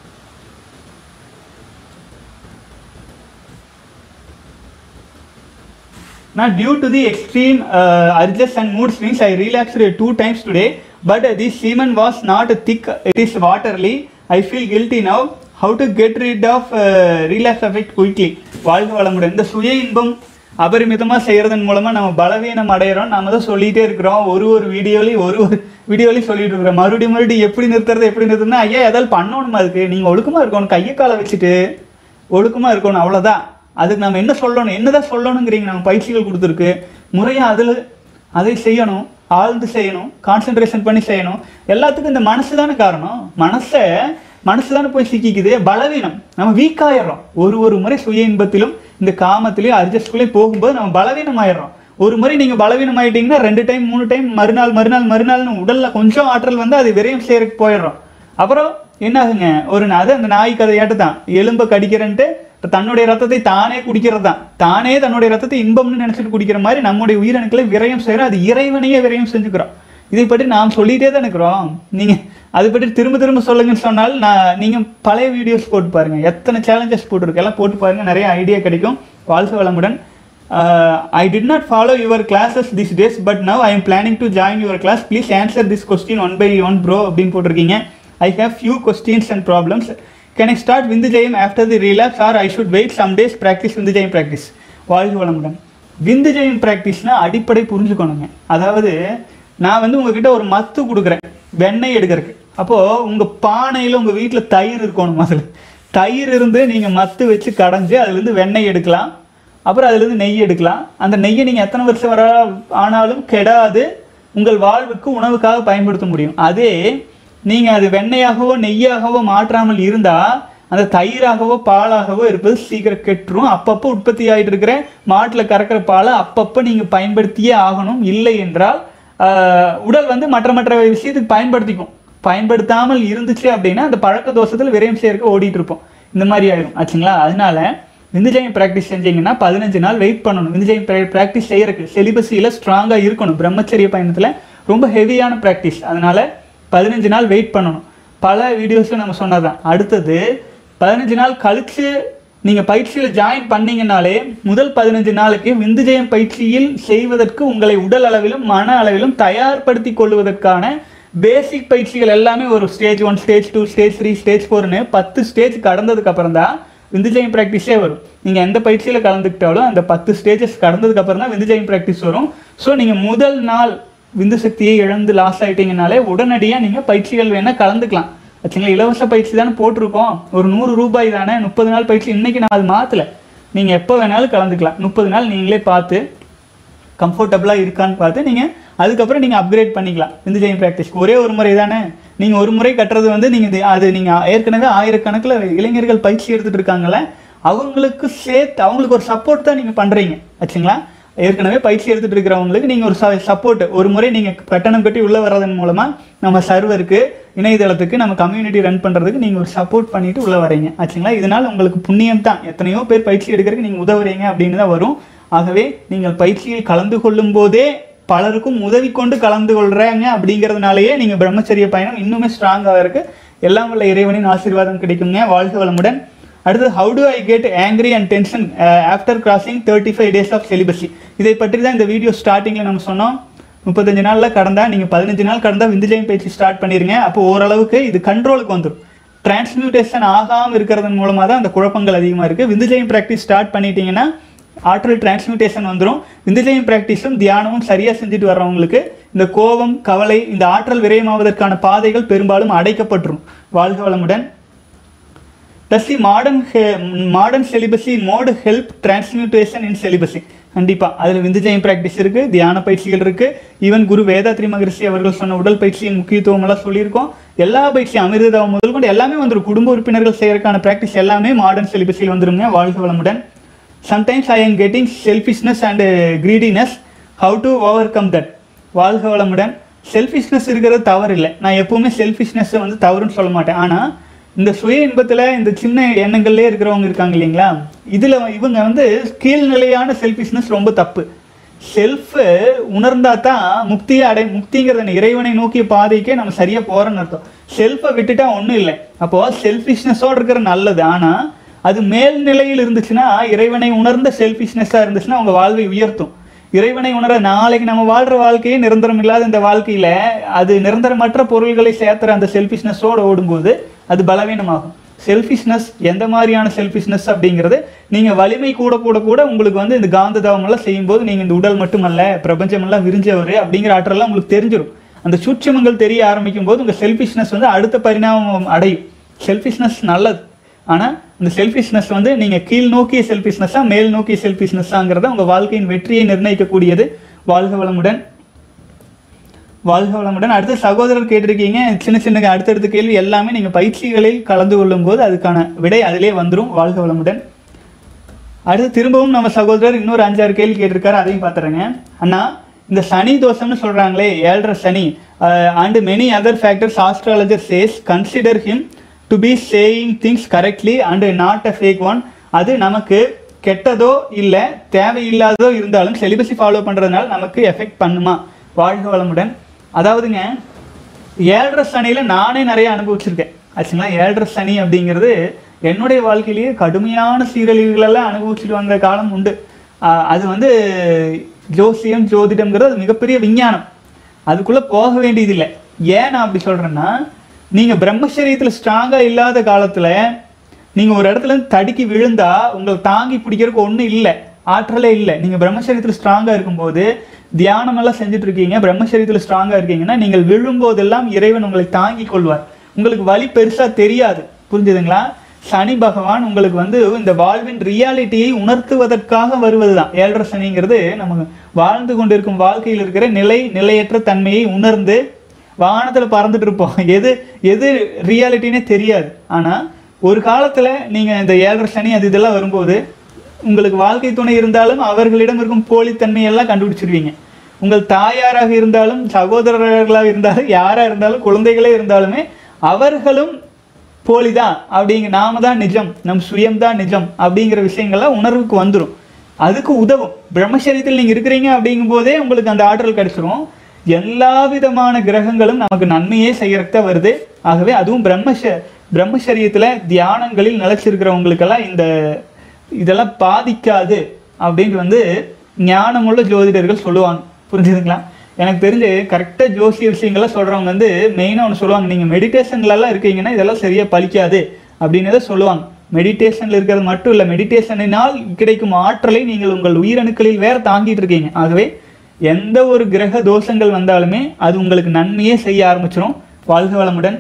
Now, due to the extreme uh, urges and mood swings, I relaxed two times today. But uh, this semen was not thick; it is watery. I feel guilty now. How to get rid of uh, relapse effect quickly? வாழ்க வளமுடன். இந்த சுய இன்பம் அபரிமிதமாக செய்கிறதன் மூலமாக நம்ம பலவீனம் அடைகிறோம். நம்ம தான் சொல்லிகிட்டே இருக்கிறோம். ஒரு ஒரு வீடியோலையும் ஒரு ஒரு வீடியோலையும் சொல்லிட்டு இருக்கிறோம். மறுபடியும் மறுபடியும் எப்படி நிறுத்துறது எப்படி நிறுத்துறதுன்னா, ஐயா ஏதாவது பண்ணணுமா இருக்குது, நீங்கள் ஒழுக்கமாக இருக்கணும், கையை காலை வச்சுட்டு ஒழுக்கமாக இருக்கணும், அவ்வளோதான். அதுக்கு நம்ம என்ன சொல்லணும், என்னதான் சொல்லணுங்கிறீங்க. நம்ம பயிற்சிகள் கொடுத்துருக்கு முறையாக அதில் அதை செய்யணும், ஆழ்ந்து செய்யணும், கான்சென்ட்ரேஷன் பண்ணி செய்யணும். எல்லாத்துக்கும் இந்த மனசு தானே காரணம். மனசை மனசு தானே போய் சிக்கிக்குது. பலவீனம், நம்ம வீக் ஆயிடுறோம். ஒரு ஒரு முறை சுய இன்பத்திலும் இந்த காமத்திலையும் அட்ஜஸ்ட்குள்ளேயும் போகும்போது நம்ம பலவீனம் ஆயிடுறோம். ஒரு முறை நீங்கள் பலவீனம் ஆகிட்டீங்கன்னா ரெண்டு டைம் மூணு டைம் மறுநாள் மறுநாள் மறுநாள்னு உடலில் கொஞ்சம் ஆற்றல் வந்து அது விரையும் செய்யறதுக்கு போயிடுறோம். அப்புறம் என்ன ஆகுங்க, ஒரு அது அந்த நாய் கதையாட்டு தான், எலும்பை கடிக்கிறன்ட்டு தன்னுடைய ரத்தத்தை தானே குடிக்கிறது தான். தானே தன்னுடைய ரத்தத்தை இன்பம்னு நினைச்சிட்டு குடிக்கிற மாதிரி நம்முடைய உயிரணுக்களை விரயம் செய்யறோம். அது இறைவனையே விரயம் செஞ்சுக்கிறோம். இதை பற்றி நாம் சொல்லிகிட்டே தான் இருக்கிறோம். நீங்கள் அதை பற்றி திரும்ப திரும்ப சொல்லுங்கன்னு சொன்னால் நான் நீங்கள் பழைய வீடியோஸ் போட்டு பாருங்கள், எத்தனை சேலஞ்சஸ் போட்டுருக்கு எல்லாம் போட்டு பாருங்கள், நிறைய ஐடியா கிடைக்கும். வாழ்க வளமுடன். I did not follow your classes this days but now I am planning to join your class please answer this question one by one bro அப்படின்னு போட்டிருக்கீங்க. I have few questions and problems. Can I start விந்துஜெயம் after the relapse or I should wait some days practice விந்துஜெயம் practice? வாழ்க வளமுடன். விந்துஜெயம் ப்ராக்டிஸ்னால் அடிப்படை புரிஞ்சுக்கணுங்க. அதாவது நான் வந்து உங்ககிட்ட ஒரு மத்து கொடுக்குறேன் வெண்ணெய் எடுக்கிறதுக்கு. அப்போது உங்கள் பானையில் உங்கள் வீட்டில் தயிர் இருக்கணும். முதல்ல தயிர் இருந்து நீங்கள் மத்து வச்சு கடைஞ்சி அதுலேருந்து வெண்ணெய் எடுக்கலாம், அப்புறம் அதுலேருந்து நெய் எடுக்கலாம். அந்த நெய்யை நீங்கள் எத்தனை வருஷம் வர ஆனாலும் கெடாது, உங்கள் வாழ்வுக்கு உணவுக்காக பயன்படுத்த முடியும். அதே நீங்கள் அது வெண்ணெயாகவோ நெய்யாகவோ மாற்றாமல் இருந்தால் அந்த தயிராகவோ பாலாகவோ இருப்பது சீக்கிரம் கெட்டுரும். அப்பப்போ உற்பத்தி ஆகிட்டு இருக்கிற மாட்டில் கறக்கிற பாலை அப்பப்போ நீங்கள் பயன்படுத்தியே ஆகணும். இல்லை என்றால் உடல் வந்து மற்ற மற்ற விஷயத்துக்கு பயன்படுத்திக்கும். பயன்படுத்தாமல் இருந்துச்சு அப்படின்னா அந்த பழக்க தோஷத்தில் விரயம் சேர்க்க ஓடிட்டு இருப்போம். இந்த மாதிரி ஆயிடும் ஆச்சுங்களா. அதனால விந்துஜெயம் ப்ராக்டிஸ் செஞ்சீங்கன்னா பதினஞ்சு நாள் வெயிட் பண்ணணும். விந்துஜெயம் ப்ராக்டிஸ் செய்யறதுக்கு சிலிபஸில் ஸ்ட்ராங்காக இருக்கணும். பிரம்மச்சரிய பயணத்தில் ரொம்ப ஹெவியான ப்ராக்டிஸ், அதனால பதினஞ்சு நாள் வெயிட் பண்ணணும். பல வீடியோஸில் நம்ம சொன்னதான். அடுத்தது பதினஞ்சு நாள் கழித்து நீங்கள் பயிற்சியில் ஜாயின் பண்ணிங்கனாலே முதல் பதினஞ்சு நாளைக்கு விந்துஜெயம் பயிற்சியில் செய்வதற்கு உங்களை உடல் அளவிலும் மன அளவிலும் தயார்படுத்தி கொள்வதற்கான பேசிக் பயிற்சிகள் எல்லாமே ஒரு stage one, stage two, stage three, stage ஃபோர்னு பத்து ஸ்டேஜ் கடந்ததுக்கு அப்புறம் தான் விந்துஜெயம் ப்ராக்டிஸே வரும். நீங்கள் எந்த பயிற்சியில் கலந்துக்கிட்டாலும் அந்த பத்து ஸ்டேஜஸ் கடந்ததுக்கு அப்புறம் தான் விந்துஜெயம் ப்ராக்டிஸ் வரும். ஸோ நீங்கள் முதல் நாள் விந்து சக்தியை இழந்து லாஸ் ஆகிட்டீங்கனாலே உடனடியாக நீங்கள் பயிற்சிகள் வேணால் கலந்துக்கலாம் ஆச்சுங்களா. இலவச பயிற்சி தானே போட்டிருக்கோம், ஒரு நூறு ரூபாய் தானே, முப்பது நாள் பயிற்சி. இன்றைக்கி நான் அது மாற்றலை, நீங்கள் எப்போ வேணாலும் கலந்துக்கலாம். முப்பது நாள் நீங்களே பார்த்து கம்ஃபர்டபுளாக இருக்கான்னு பார்த்து நீங்கள் அதுக்கப்புறம் நீங்கள் அப்கிரேட் பண்ணிக்கலாம். விந்துஜெயம் ப்ராக்டிஸ்க்கு ஒரே ஒரு முறை தானே, நீங்கள் ஒரு முறை கட்டுறது வந்து நீங்கள் அது நீங்கள் ஏற்கனவே ஆயிரக்கணக்கில் இளைஞர்கள் பயிற்சி எடுத்துகிட்டு இருக்காங்களே அவங்களுக்கு சேர்த்து அவங்களுக்கு ஒரு சப்போர்ட் தான் நீங்கள் பண்ணுறீங்க ஆச்சுங்களா. ஏற்கனவே பயிற்சி எடுத்துகிட்டு இருக்கிறவங்களுக்கு நீங்கள் ஒரு சப்போர்ட், ஒரு முறை நீங்கள் கட்டணம் கட்டி உள்ளே வர்றதன் மூலமாக நம்ம சர்வருக்கு இணையதளத்துக்கு நம்ம கம்யூனிட்டி ரன் பண்ணுறதுக்கு நீங்கள் ஒரு சப்போர்ட் பண்ணிவிட்டு உள்ளே வரீங்க ஆச்சுங்களா. இதனால் உங்களுக்கு புண்ணியம் தான். எத்தனையோ பேர் பயிற்சி எடுக்கிறதுக்கு நீங்கள் உதவுறீங்க அப்படின்னு தான் வரும். ஆகவே நீங்கள் பயிற்சியில் கலந்து கொள்ளும் போதே பலருக்கும் உதவி கொண்டு கலந்து கொள்கிறாங்க. அப்படிங்கிறதுனாலேயே நீங்கள் பிரம்மச்சரிய பயணம் இன்னுமே ஸ்ட்ராங்காக இருக்குது. எல்லாம் வல்ல இறைவனின் ஆசீர்வாதம் கிடைக்குங்க. வாழ்க வளமுடன். அடுத்து, how do I get angry and tension after crossing thirty five days of celibacy? இதை பற்றி தான் இந்த வீடியோ ஸ்டார்டிங்கில் நம்ம சொன்னோம். முப்பத்தஞ்சு நாளில் கடந்தால் நீங்கள் பதினஞ்சு நாள் கடந்தால் விந்துஜெயம் பயிற்சி ஸ்டார்ட் பண்ணிடுங்க. அப்போ ஓரளவுக்கு இது கண்ட்ரோலுக்கு வந்துடும். டிரான்ஸ்மியூட்டேஷன் ஆகாமல் இருக்கிறதன் மூலமாக தான் அந்த குழப்பங்கள் அதிகமாக இருக்குது. விந்துஜெயம் ப்ராக்டிஸ் ஸ்டார்ட் பண்ணிட்டீங்கன்னா ஆற்றல் டிரான்ஸ்மியூட்டேஷன் வந்துடும். விந்துஜெயம் ப்ராக்டிஸும் தியானமும் சரியாக செஞ்சுட்டு வர்றவங்களுக்கு இந்த கோபம், கவலை, இந்த ஆற்றல் விரயமாவதற்கான பாதைகள் பெரும்பாலும் அடைக்கப்பட்டுரும். வாழ்க வளமுடன். Does the modern modern celibacy mode help transmutation in celibacy? கண்டிப்பாக அதில் விந்துஜெயம் ப்ராக்டிஸ் இருக்குது, தியான பயிற்சிகள் இருக்குது. ஈவன் குரு வேதாத்ரி மகரிஷி அவர்கள் சொன்ன உடல் பயிற்சியின் முக்கியத்துவம் எல்லாம் சொல்லியிருக்கோம். எல்லா பயிற்சியும் அமிர்தம் முதல் கொண்டு எல்லாமே வந்துடும். குடும்ப உறுப்பினர்கள் செய்யறதுக்கான ப்ராக்டிஸ் எல்லாமே மாடர்ன் செலிபஸியில் வந்துருங்க. வாழ்க வளமுடன். Sometimes I am getting selfishness and greediness, how to overcome that? வாழ்க வளமுடன். செல்ஃபிஷ்னஸ் இருக்கிறது தவறு இல்லை, நான் எப்போவுமே செல்ஃபிஷ்னஸ்ஸை வந்து தவறுன்னு சொல்ல மாட்டேன். ஆனால் இந்த சுய இன்பத்தில் இந்த சின்ன எண்ணங்கள்லேயே இருக்கிறவங்க இருக்காங்க இல்லைங்களா, இதில் இவங்க வந்து கீழ்நிலையான செல்ஃபிஷ்னஸ் ரொம்ப தப்பு. செல்ஃபு உணர்ந்தா தான் முக்தியை அடை முக்திங்கிறத இறைவனை நோக்கிய பாதைக்கே நம்ம சரியாக போகிறோன்னு அர்த்தம். செல்ஃபை விட்டுட்டா ஒன்றும் இல்லை. அப்போது செல்ஃபிஷ்னஸோடு இருக்கிற நல்லது. ஆனால் அது மேல்நிலையில் இருந்துச்சுன்னா, இறைவனை உணர்ந்த செல்ஃபிஷ்னஸாக இருந்துச்சுன்னா அவங்க வாழ்வை உயர்த்தும். இறைவனை உணர நாளைக்கு நம்ம வாழ்கிற வாழ்க்கையே நிரந்தரம் இல்லாத இந்த வாழ்க்கையில் அது நிரந்தரமற்ற பொருள்களை சேர்த்துற அந்த செல்ஃபிஷ்னஸோடு ஓடும்போது அது பலவீனமாகும். செல்ஃபிஷ்னஸ் எந்த மாதிரியான செல்ஃபிஷ்னஸ் அப்படிங்கிறது, நீங்கள் வலிமை கூட கூட கூட உங்களுக்கு வந்து இந்த காந்த தவமெல்லாம் செய்யும்போது நீங்கள் இந்த உடல் மட்டுமல்ல பிரபஞ்சமெல்லாம் விரிஞ்சவர் அப்படிங்கிற ஆற்றலாம் உங்களுக்கு தெரிஞ்சிடும். அந்த சூட்சமங்கள் தெரிய ஆரம்பிக்கும் போது உங்கள் செல்ஃபிஷ்னஸ் வந்து அடுத்த பரிணாமம் அடையும். செல்ஃபிஷ்னஸ் நல்லது, ஆனால் இந்த செல்ஃபிஷ்னஸ் வந்து நீங்கள் கீழ் நோக்கிய செல்ஃபிஷ்னஸா மேல் நோக்கிய செல்ஃபிஷ்னஸாங்கிறத உங்கள் வாழ்க்கையின் வெற்றியை நிர்ணயிக்கக்கூடியது. வாழ்க வளமுடன். வாழ்க வளமுடன். அடுத்த சகோதரர் கேட்டிருக்கீங்க சின்ன சின்ன அடுத்தடுத்த கேள்வி எல்லாமே நீங்கள் பயிற்சிகளில் கலந்து கொள்ளும் போது அதுக்கான விடை அதிலே வந்துடும். வாழ்க வளமுடன். அடுத்து திரும்பவும் நம்ம சகோதரர் இன்னொரு அஞ்சாறு கேள்வி கேட்டிருக்காரு, அதையும் பார்த்துறேங்க. அண்ணா, இந்த சனி தோஷம்னு சொல்கிறாங்களே, ஏழரை சனி and many other factors astrologer says consider him to be saying things correctly and not a fake one. அது நமக்கு கெட்டதோ இல்லை தேவையில்லாததோ இருந்தாலும் செலிபஸை ஃபாலோ பண்ணுறதுனால நமக்கு எஃபெக்ட் பண்ணுமா? வாழ்க வளமுடன். அதாவதுங்க ஏழரை சனியில் நானே நிறைய அனுபவிச்சிருக்கேன் ஆச்சுங்களா. ஏழரை சனி அப்படிங்கிறது என்னுடைய வாழ்க்கையிலேயே கடுமையான சீரழிவுகளெல்லாம் அனுபவிச்சுட்டு வந்த காலம் உண்டு. அது வந்து ஜோசியம் ஜோதிடம்ங்கிறது அது மிகப்பெரிய விஞ்ஞானம், அதுக்குள்ளே போக வேண்டியதில்லை. ஏன் நான் அப்படி சொல்கிறேன்னா, நீங்கள் பிரம்மச்சரியத்தில் ஸ்ட்ராங்காக இல்லாத காலத்தில் நீங்கள் ஒரு இடத்துல தடுக்கி விழுந்தா உங்களை தாங்கி பிடிக்கிறதுக்கு ஒன்றும் இல்லை, ஆற்றலே இல்லை. நீங்கள் பிரம்மச்சரியத்தில் ஸ்ட்ராங்காக இருக்கும்போது தியானமெல்லாம் செஞ்சுட்டு இருக்கீங்க, பிரம்மச்சரியத்தில் ஸ்ட்ராங்காக இருக்கீங்கன்னா நீங்கள் விழும்போதெல்லாம் இறைவன் உங்களை தாங்கி கொள்வார். உங்களுக்கு வலி பெருசாக தெரியாது. புரிஞ்சுதுங்களா? சனி பகவான் உங்களுக்கு வந்து இந்த வாழ்வின் ரியாலிட்டியை உணர்த்துவதற்காக வருவது தான் ஏழரை சனிங்கிறது. நம்ம வாழ்ந்து கொண்டிருக்கும் வாழ்க்கையில் இருக்கிற நிலை நிலையற்ற தன்மையை உணர்ந்து வானத்தில் பறந்துட்டு இருப்போம், எது எது ரியாலிட்டினே தெரியாது. ஆனால் ஒரு காலத்தில் நீங்கள் இந்த ஏழரை சனி அது இதெல்லாம் வரும்போது உங்களுக்கு வாழ்க்கை துணை இருந்தாலும் அவர்களிடம் இருக்கும் போலித்தன்மையெல்லாம் கண்டுபிடிச்சிருவீங்க. உங்கள் தாயாராக இருந்தாலும் சகோதரர்களாக இருந்தாலும் யாராக இருந்தாலும் குழந்தைகளே இருந்தாலுமே அவர்களும் போலிதான் அப்படிங்க, நாம தான் நிஜம், நம் சுயம்தான் நிஜம் அப்படிங்கிற விஷயங்கள்லாம் உணர்வுக்கு வந்துடும். அதுக்கு உதவும். பிரம்மச்சரியத்தில் நீங்கள் இருக்கிறீங்க அப்படிங்கும் போதே உங்களுக்கு அந்த ஆற்றல் கிடைச்சிரும். எல்லா விதமான கிரகங்களும் நமக்கு நன்மையே செய்யறதுக்கு வருது. ஆகவே அதுவும் பிரம்மச பிரம்மச்சரியத்தில் தியானங்களில் நிலைச்சிருக்கிறவங்களுக்கெல்லாம் இந்த இதெல்லாம் பாதிக்காது அப்படின்னு வந்து ஞானமுள்ள ஜோதிடர்கள் சொல்லுவாங்க. புரிஞ்சுதுங்களா? எனக்கு தெரிஞ்சு கரெக்டாக ஜோசிய விஷயங்கள்லாம் சொல்கிறவங்க வந்து மெயினாக ஒன்று சொல்லுவாங்க, நீங்கள் மெடிடேஷன்லலாம் இருக்கீங்கன்னா இதெல்லாம் சரியாக பலிக்காது அப்படின்னு தான் சொல்லுவாங்க. மெடிடேஷனில் இருக்கிறது மட்டும் இல்லை, மெடிடேஷனினால் கிடைக்கும் ஆற்றலை நீங்கள் உங்கள் உயிரணுக்களில் வேற தாங்கிட்டு இருக்கீங்க. ஆகவே எந்த ஒரு கிரக தோஷங்கள் வந்தாலுமே அது உங்களுக்கு நன்மையே செய்ய ஆரம்பிச்சிடும். வாழ்க வளமுடன்.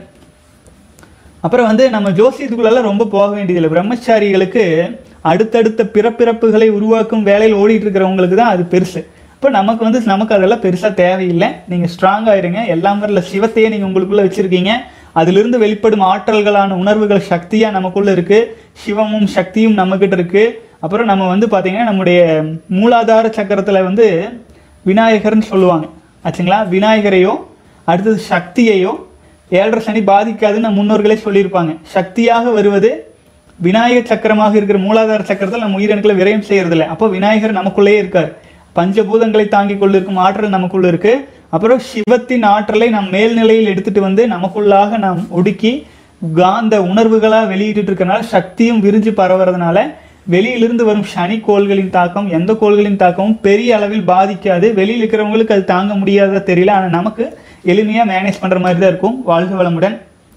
அப்புறம் வந்து நம்ம ஜோசியத்துக்குள்ளெல்லாம் ரொம்ப போக வேண்டியதில்லை. பிரம்மச்சாரிகளுக்கு அடுத்தடுத்த பிறப்பிறப்புகளை உருவாக்கும் வேலையில் ஓடிட்டு இருக்கிறவங்களுக்கு தான் அது பெருசு. இப்போ நமக்கு வந்து நமக்கு அதெல்லாம் பெருசாக தேவையில்லை. நீங்கள் ஸ்ட்ராங்காக இருங்க. எல்லாம் வரல சிவத்தையே நீங்கள் உங்களுக்குள்ளே வச்சுருக்கீங்க. அதிலிருந்து வெளிப்படும் ஆற்றல்களான உணர்வுகள் சக்தியாக நமக்குள்ளே இருக்குது. சிவமும் சக்தியும் நம்மக்கிட்ட இருக்குது. அப்புறம் நம்ம வந்து பார்த்திங்கன்னா நம்முடைய மூலாதார சக்கரத்தில் வந்து விநாயகர்னு சொல்லுவாங்க ஆச்சுங்களா. விநாயகரையோ அடுத்தது சக்தியையோ ஏழரை சனி பாதிக்காதுன்னு முன்னோர்களே சொல்லியிருப்பாங்க. சக்தியாக வருவது விநாயகர் சக்கரமாக இருக்கிற மூலாதார சக்கரத்தில் நம்ம உயிரணுக்களை விரயம் செய்யறதில்லை. அப்போ விநாயகர் நமக்குள்ளேயே இருக்கார். பஞ்சபூதங்களை தாங்கி கொண்டிருக்கும் ஆற்றல் நமக்குள்ள இருக்கு. அப்புறம் சிவத்தின் ஆற்றலை நம் மேல்நிலையில் எடுத்துட்டு வந்து நமக்குள்ளாக நாம் ஒடுக்கி காந்த உணர்வுகளாக வெளியிட்டு இருக்கனால சக்தியும் விரிஞ்சு பரவுறதுனால வெளியிலிருந்து வரும் சனி கோள்களின் தாக்கம் எந்த கோள்களின் தாக்கமும் பெரிய அளவில் பாதிக்காது. வெளியில் இருக்கிறவங்களுக்கு அது தாங்க முடியாத தெரியல, ஆனால் நமக்கு எளிமையாக மேனேஜ் பண்ணுற மாதிரி தான் இருக்கும். வாழ்க வளமுடன்.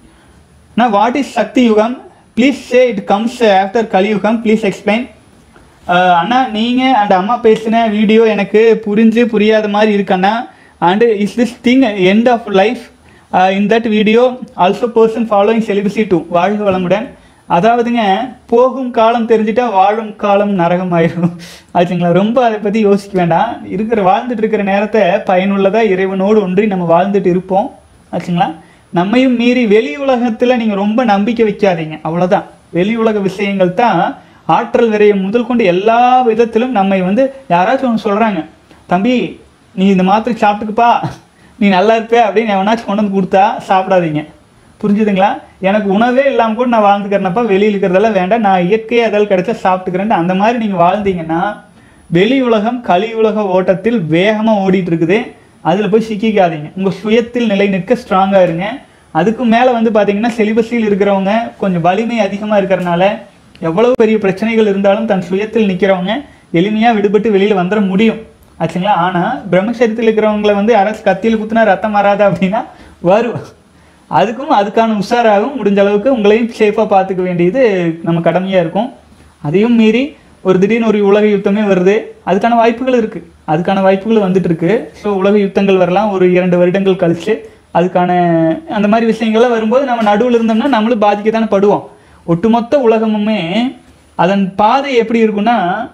நான் வாட் இஸ் சக்தி யுகம்? Please say it comes after கலியுகம், ப்ளீஸ் எக்ஸ்பிளைன். அண்ணா நீங்கள் அண்ட் அம்மா பேசின வீடியோ எனக்கு புரிஞ்சு புரியாத மாதிரி இருக்கண்ணா. And is this thing end of life in that video also person following celibacy too. வாழ்க வளமுடன். அதாவதுங்க போகும் காலம் தெரிஞ்சுட்டா வாழும் காலம் நரகம் ஆயிடும் ஆச்சுங்களா. ரொம்ப அதை பற்றி யோசிக்க வேண்டாம். இருக்கிற வாழ்ந்துட்டு இருக்கிற நேரத்தை பயனுள்ளதாக இறைவனோடு ஒன்றி நம்ம வாழ்ந்துட்டு இருப்போம் ஆச்சுங்களா. நம்மையும் மீறி வெளி உலகத்தில் நீங்கள் ரொம்ப நம்பிக்கை வைக்காதீங்க, அவ்வளோதான். வெளி உலக விஷயங்கள் தான் ஆற்றல் விரயம் முதல் கொண்டு எல்லா விதத்திலும் நம்மை வந்து யாராச்சும் ஒன்று சொல்கிறாங்க, தம்பி நீ இந்த மாத்திரை சாப்பிட்டுக்குப்பா நீ நல்லா இருப்பே அப்படின்னு எவனாச்சும் கொண்டு வந்து கொடுத்தா சாப்பிடாதீங்க. புரிஞ்சுதுங்களா? எனக்கு உணவே இல்லாமல் கூட நான் வாழ்ந்துக்கிறேனப்பா, வெளியில் இருக்கிறதெல்லாம் வேண்டாம், நான் இயற்கையாக எதாவது கிடைச்சா சாப்பிட்டுக்கிறேன். அந்த மாதிரி நீங்கள் வாழ்ந்தீங்கன்னா வெளி உலகம் கலி உலக ஓட்டத்தில் வேகமாக ஓடிட்டு இருக்குது. அதில் போய் சிக்கிக்காதீங்க. உங்கள் சுயத்தில் நிலை நிற்க ஸ்ட்ராங்காக இருங்க. அதுக்கும் மேலே வந்து பார்த்தீங்கன்னா செலிபஸில் இருக்கிறவங்க கொஞ்சம் வலிமை அதிகமாக இருக்கிறனால எவ்வளவு பெரிய பிரச்சனைகள் இருந்தாலும் தன் சுயத்தில் நிற்கிறவங்க எளிமையாக விடுபட்டு வெளியில் வந்துட முடியும் ஆச்சுங்களா. ஆனால் பிரம்மச்சரியத்தில் இருக்கிறவங்களை வந்து யாராச்சும் கத்தியில் குத்துனா ரத்தம் வராதா அப்படின்னா வரும். அதுக்கும் அதுக்கான உஷாராகும். முடிஞ்ச அளவுக்கு உங்களையும் சேஃபாக பார்த்துக்க வேண்டியது நம்ம கடமையாக இருக்கும். அதையும் மீறி ஒரு திடீர்னு ஒரு உலக யுத்தமே வருது, அதுக்கான வாய்ப்புகள் இருக்குது, அதுக்கான வாய்ப்புகள் வந்துட்டு இருக்கு. ஸோ உலக யுத்தங்கள் வரலாம் ஒரு இரண்டு வருடங்கள் கழிச்சு. அதுக்கான அந்த மாதிரி விஷயங்கள்லாம் வரும்போது நம்ம நடுவில் இருந்தோம்னா நம்மளும் பாதிக்கத்தானே படுவோம். ஒட்டுமொத்த உலகமுமே அதன் பாதை எப்படி இருக்குன்னா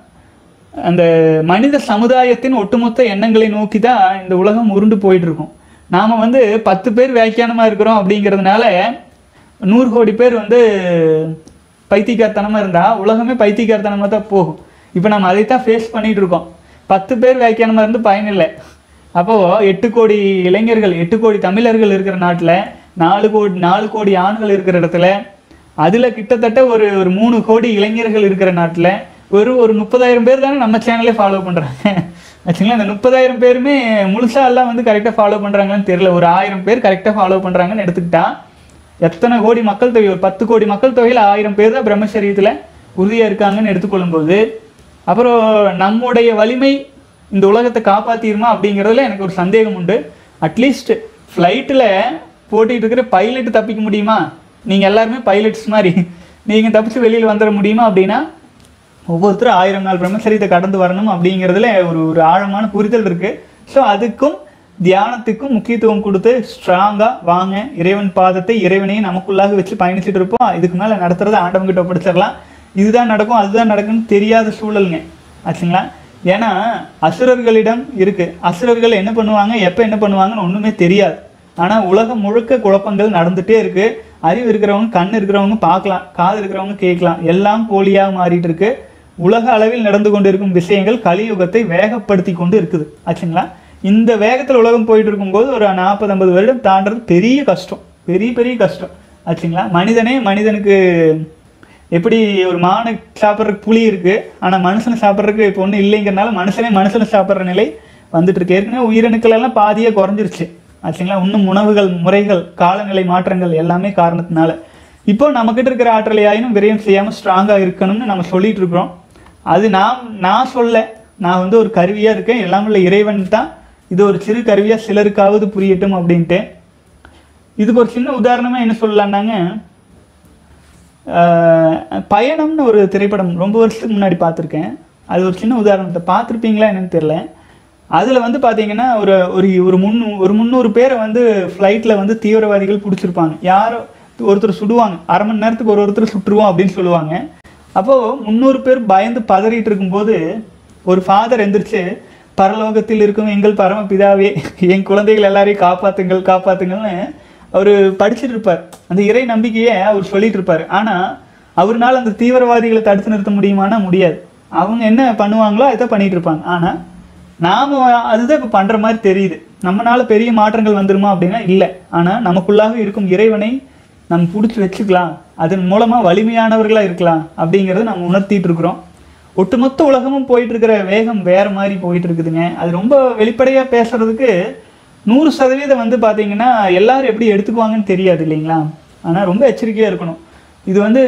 அந்த மனித சமுதாயத்தின் ஒட்டுமொத்த எண்ணங்களை நோக்கி தான் இந்த உலகம் உருண்டு போயிட்டு இருக்கும். நாம் வந்து பத்து பேர் வியாக்கியானமாக இருக்கிறோம் அப்படிங்கிறதுனால நூறு கோடி பேர் வந்து பைத்தியக்காரத்தனமாக இருந்தால் உலகமே பைத்தியக்காரத்தனமாக தான் போகும். இப்போ நம்ம அதைத்தான் ஃபேஸ் பண்ணிகிட்டு இருக்கோம். பத்து பேர் வியாக்கியானமாக இருந்து பயனில்லை. அப்போது எட்டு கோடி இளைஞர்கள் எட்டு கோடி தமிழர்கள் இருக்கிற நாட்டில் நாலு கோடி நாலு கோடி ஆண்கள் இருக்கிற இடத்துல அதில் கிட்டத்தட்ட ஒரு ஒரு மூணு கோடி இளைஞர்கள் இருக்கிற நாட்டில் ஒரு ஒரு முப்பதாயிரம் பேர் தானே நம்ம சேனலே ஃபாலோ பண்ணுறாங்க ஆச்சுங்களா. இந்த முப்பதாயிரம் பேருமே முழுசா எல்லாம் வந்து கரெக்டாக ஃபாலோ பண்ணுறாங்கன்னு தெரியல. ஒரு ஆயிரம் பேர் கரெக்டாக ஃபாலோ பண்ணுறாங்கன்னு எடுத்துக்கிட்டா எத்தனை கோடி மக்கள் தொகை, ஒரு பத்து கோடி மக்கள் தொகையில் ஆயிரம் பேர் தான் பிரம்மச்சரியத்தில் உறுதியாக இருக்காங்கன்னு எடுத்துக்கொள்ளும்போது, அப்புறம் நம்முடைய வலிமை இந்த உலகத்தை காப்பாற்றிடுமா அப்படிங்கிறதுல எனக்கு ஒரு சந்தேகம் உண்டு. அட்லீஸ்ட் ஃப்ளைட்டில் போட்டிகிட்டு இருக்கிற பைலட் தப்பிக்க முடியுமா? நீங்கள் எல்லாருமே பைலட்ஸ் மாதிரி நீங்கள் தப்பிச்சு வெளியில் வந்துட முடியுமா அப்படின்னா, ஒவ்வொருத்தரும் ஆயிரம் நாள் பிரம்மச்சரியத்தை கடந்து வரணும் அப்படிங்கிறதுல ஒரு ஒரு ஆழமான புரிதல் இருக்குது. ஸோ அதுக்கும் தியானத்துக்கும் முக்கியத்துவம் கொடுத்து ஸ்ட்ராங்காக வாங்க. இறைவன் பாதத்தை இறைவனையும் நமக்குள்ளாக வச்சு பயணிச்சுட்டு இருப்போம். இதுக்கு மேலே நடத்துறதை ஆண்டவங்கிட்ட படிச்சிடலாம். இதுதான் நடக்கும் அதுதான் நடக்கும்னு தெரியாத சூழலுங்க ஆச்சுங்களா. ஏன்னா அசுரர்களிடம் இருக்குது. அசுரர்கள் என்ன பண்ணுவாங்க, எப்போ என்ன பண்ணுவாங்கன்னு ஒன்றுமே தெரியாது. ஆனால் உலகம் முழுக்க குழப்பங்கள் நடந்துகிட்டே இருக்குது. அறிவு இருக்கிறவங்க, கண் இருக்கிறவங்க பார்க்கலாம், காது இருக்கிறவங்க கேட்கலாம். எல்லாம் போலியாக மாறிட்டு இருக்கு. உலக அளவில் நடந்து கொண்டு இருக்கும் விஷயங்கள் கலியுகத்தை வேகப்படுத்தி கொண்டு இருக்குது ஆச்சுங்களா. இந்த வேகத்தில் உலகம் போயிட்டு இருக்கும்போது ஒரு நாற்பது ஐம்பது வருடம் தாண்டது பெரிய கஷ்டம், பெரிய பெரிய கஷ்டம் ஆச்சுங்களா. மனிதனே மனிதனுக்கு எப்படி ஒரு மானை சாப்பிட்றதுக்கு புளி இருக்குது, ஆனால் மனுஷனை சாப்பிட்றதுக்கு இப்போ ஒன்றும் இல்லைங்கிறனால மனுஷனே மனுஷனை சாப்பிட்ற நிலை வந்துட்டு இருக்கு. ஏற்கனவே உயிரணுக்கள் எல்லாம் பாதியாக குறைஞ்சிருச்சு ஆச்சுங்களா. இன்னும் உணவுகள், முறைகள், காலநிலை மாற்றங்கள் எல்லாமே காரணத்தினால இப்போ நம்மக்கிட்ட இருக்கிற ஆற்றலை ஆயினும் விரயம் செய்யாமல் ஸ்ட்ராங்காக இருக்கணும்னு நம்ம சொல்லிட்டு இருக்கிறோம். அது நான் நான் சொல்ல, நான் வந்து ஒரு கருவியாக இருக்கேன். எல்லாம் உள்ள இறைவன் தான் இது ஒரு சிறு கருவியாக சிலருக்காவது புரியட்டும் அப்படின்ட்டு. இதுக்கு ஒரு சின்ன உதாரணமாக என்ன சொல்லலான்னாங்க, பயணம்னு ஒரு திரைப்படம் ரொம்ப வருஷத்துக்கு முன்னாடி பார்த்துருக்கேன். அது ஒரு சின்ன உதாரணத்தை பார்த்துருப்பீங்களா என்னன்னு தெரியல. அதில் வந்து பார்த்தீங்கன்னா ஒரு ஒரு ஒரு முன்னூ ஒரு முந்நூறு பேரை வந்து ஃப்ளைட்டில் வந்து தீவிரவாதிகள் பிடிச்சிருப்பாங்க. யாரோ ஒருத்தர் சுடுவாங்க, அரை மணி நேரத்துக்கு ஒரு ஒருத்தர் சுட்டுருவோம் அப்படின்னு சொல்லுவாங்க. அப்போது முந்நூறு பேர் பயந்து பதறிட்டு இருக்கும்போது ஒரு ஃபாதர் எந்திரிச்சு, பரலோகத்தில் இருக்கும் எங்கள் பரமபிதாவே, என் குழந்தைகள் எல்லாரையும் காப்பாற்றுங்கள் காப்பாற்றுங்கள்னு அவர் படிச்சுட்டு இருப்பார். அந்த இறை நம்பிக்கையை அவர் சொல்லிட்டு இருப்பார். ஆனால் அவர்னால அந்த தீவிரவாதிகளை தடுத்து நிறுத்த முடியுமானா முடியாது. அவங்க என்ன பண்ணுவாங்களோ அதை பண்ணிட்டு இருப்பாங்க. ஆனால் நாம் அதுதான் இப்போ பண்ணுற மாதிரி தெரியுது. நம்மளால பெரிய மாற்றங்கள் வந்துருமா அப்படின்னா இல்லை. ஆனால் நமக்குள்ளாக இருக்கும் இறைவனை நம்ம பிடிச்சி வச்சுக்கலாம், அதன் மூலமாக வலிமையானவர்களாக இருக்கலாம் அப்படிங்கிறத நம்ம உணர்த்திட்டு இருக்கிறோம். ஒட்டுமொத்த உலகமும் போயிட்டு இருக்கிற வேகம் வேறு மாதிரி போயிட்டு இருக்குதுங்க. அது ரொம்ப வெளிப்படையாக பேசுறதுக்கு நூறு சதவீதம் வந்து பார்த்தீங்கன்னா எல்லாரும் எப்படி எடுத்துக்குவாங்கன்னு தெரியாது இல்லைங்களா. ஆனால் ரொம்ப எச்சரிக்கையாக இருக்கணும். இது வந்து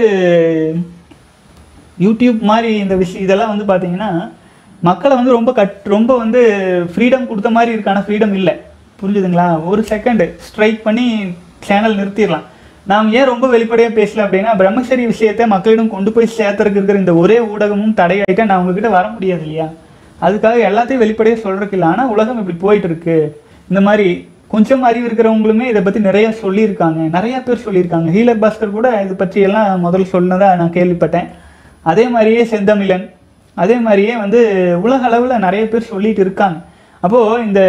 யூடியூப் மாதிரி இந்த விஷயம் இதெல்லாம் வந்து பார்த்தீங்கன்னா மக்களை வந்து ரொம்ப கட் ரொம்ப வந்து ஃப்ரீடம் கொடுத்த மாதிரி இருக்கான ஃப்ரீடம் இல்லை. புரிஞ்சுதுங்களா. ஒரு செகண்டு ஸ்ட்ரைக் பண்ணி சேனல் நிறுத்திடலாம். நாம் ஏன் ரொம்ப வெளிப்படையாக பேசல அப்படின்னா, பிரம்மச்சரிய விஷயத்தை மக்களிடம் கொண்டு போய் சேர்த்துறதுக்கு இருக்கிற இந்த ஒரே ஊடகமும் தடையாயிட்டா நான் உங்ககிட்ட வர முடியாது இல்லையா. அதுக்காக எல்லாத்தையும் வெளிப்படையாக சொல்கிறதுக்கு இல்லை. ஆனால் உலகம் இப்படி போயிட்டு இருக்கு. இந்த மாதிரி கொஞ்சம் அறிவு இருக்கிறவங்களுமே இதை பற்றி நிறையா சொல்லியிருக்காங்க, நிறையா பேர் சொல்லியிருக்காங்க. ஹீலர் பாஸ்கர் கூட இதை பற்றி எல்லாம் முதல்ல சொன்னதாக நான் கேள்விப்பட்டேன். அதே மாதிரியே செந்தமிழன், அதே மாதிரியே வந்து உலக அளவில் நிறைய பேர் சொல்லிட்டு இருக்காங்க. அப்போது இந்த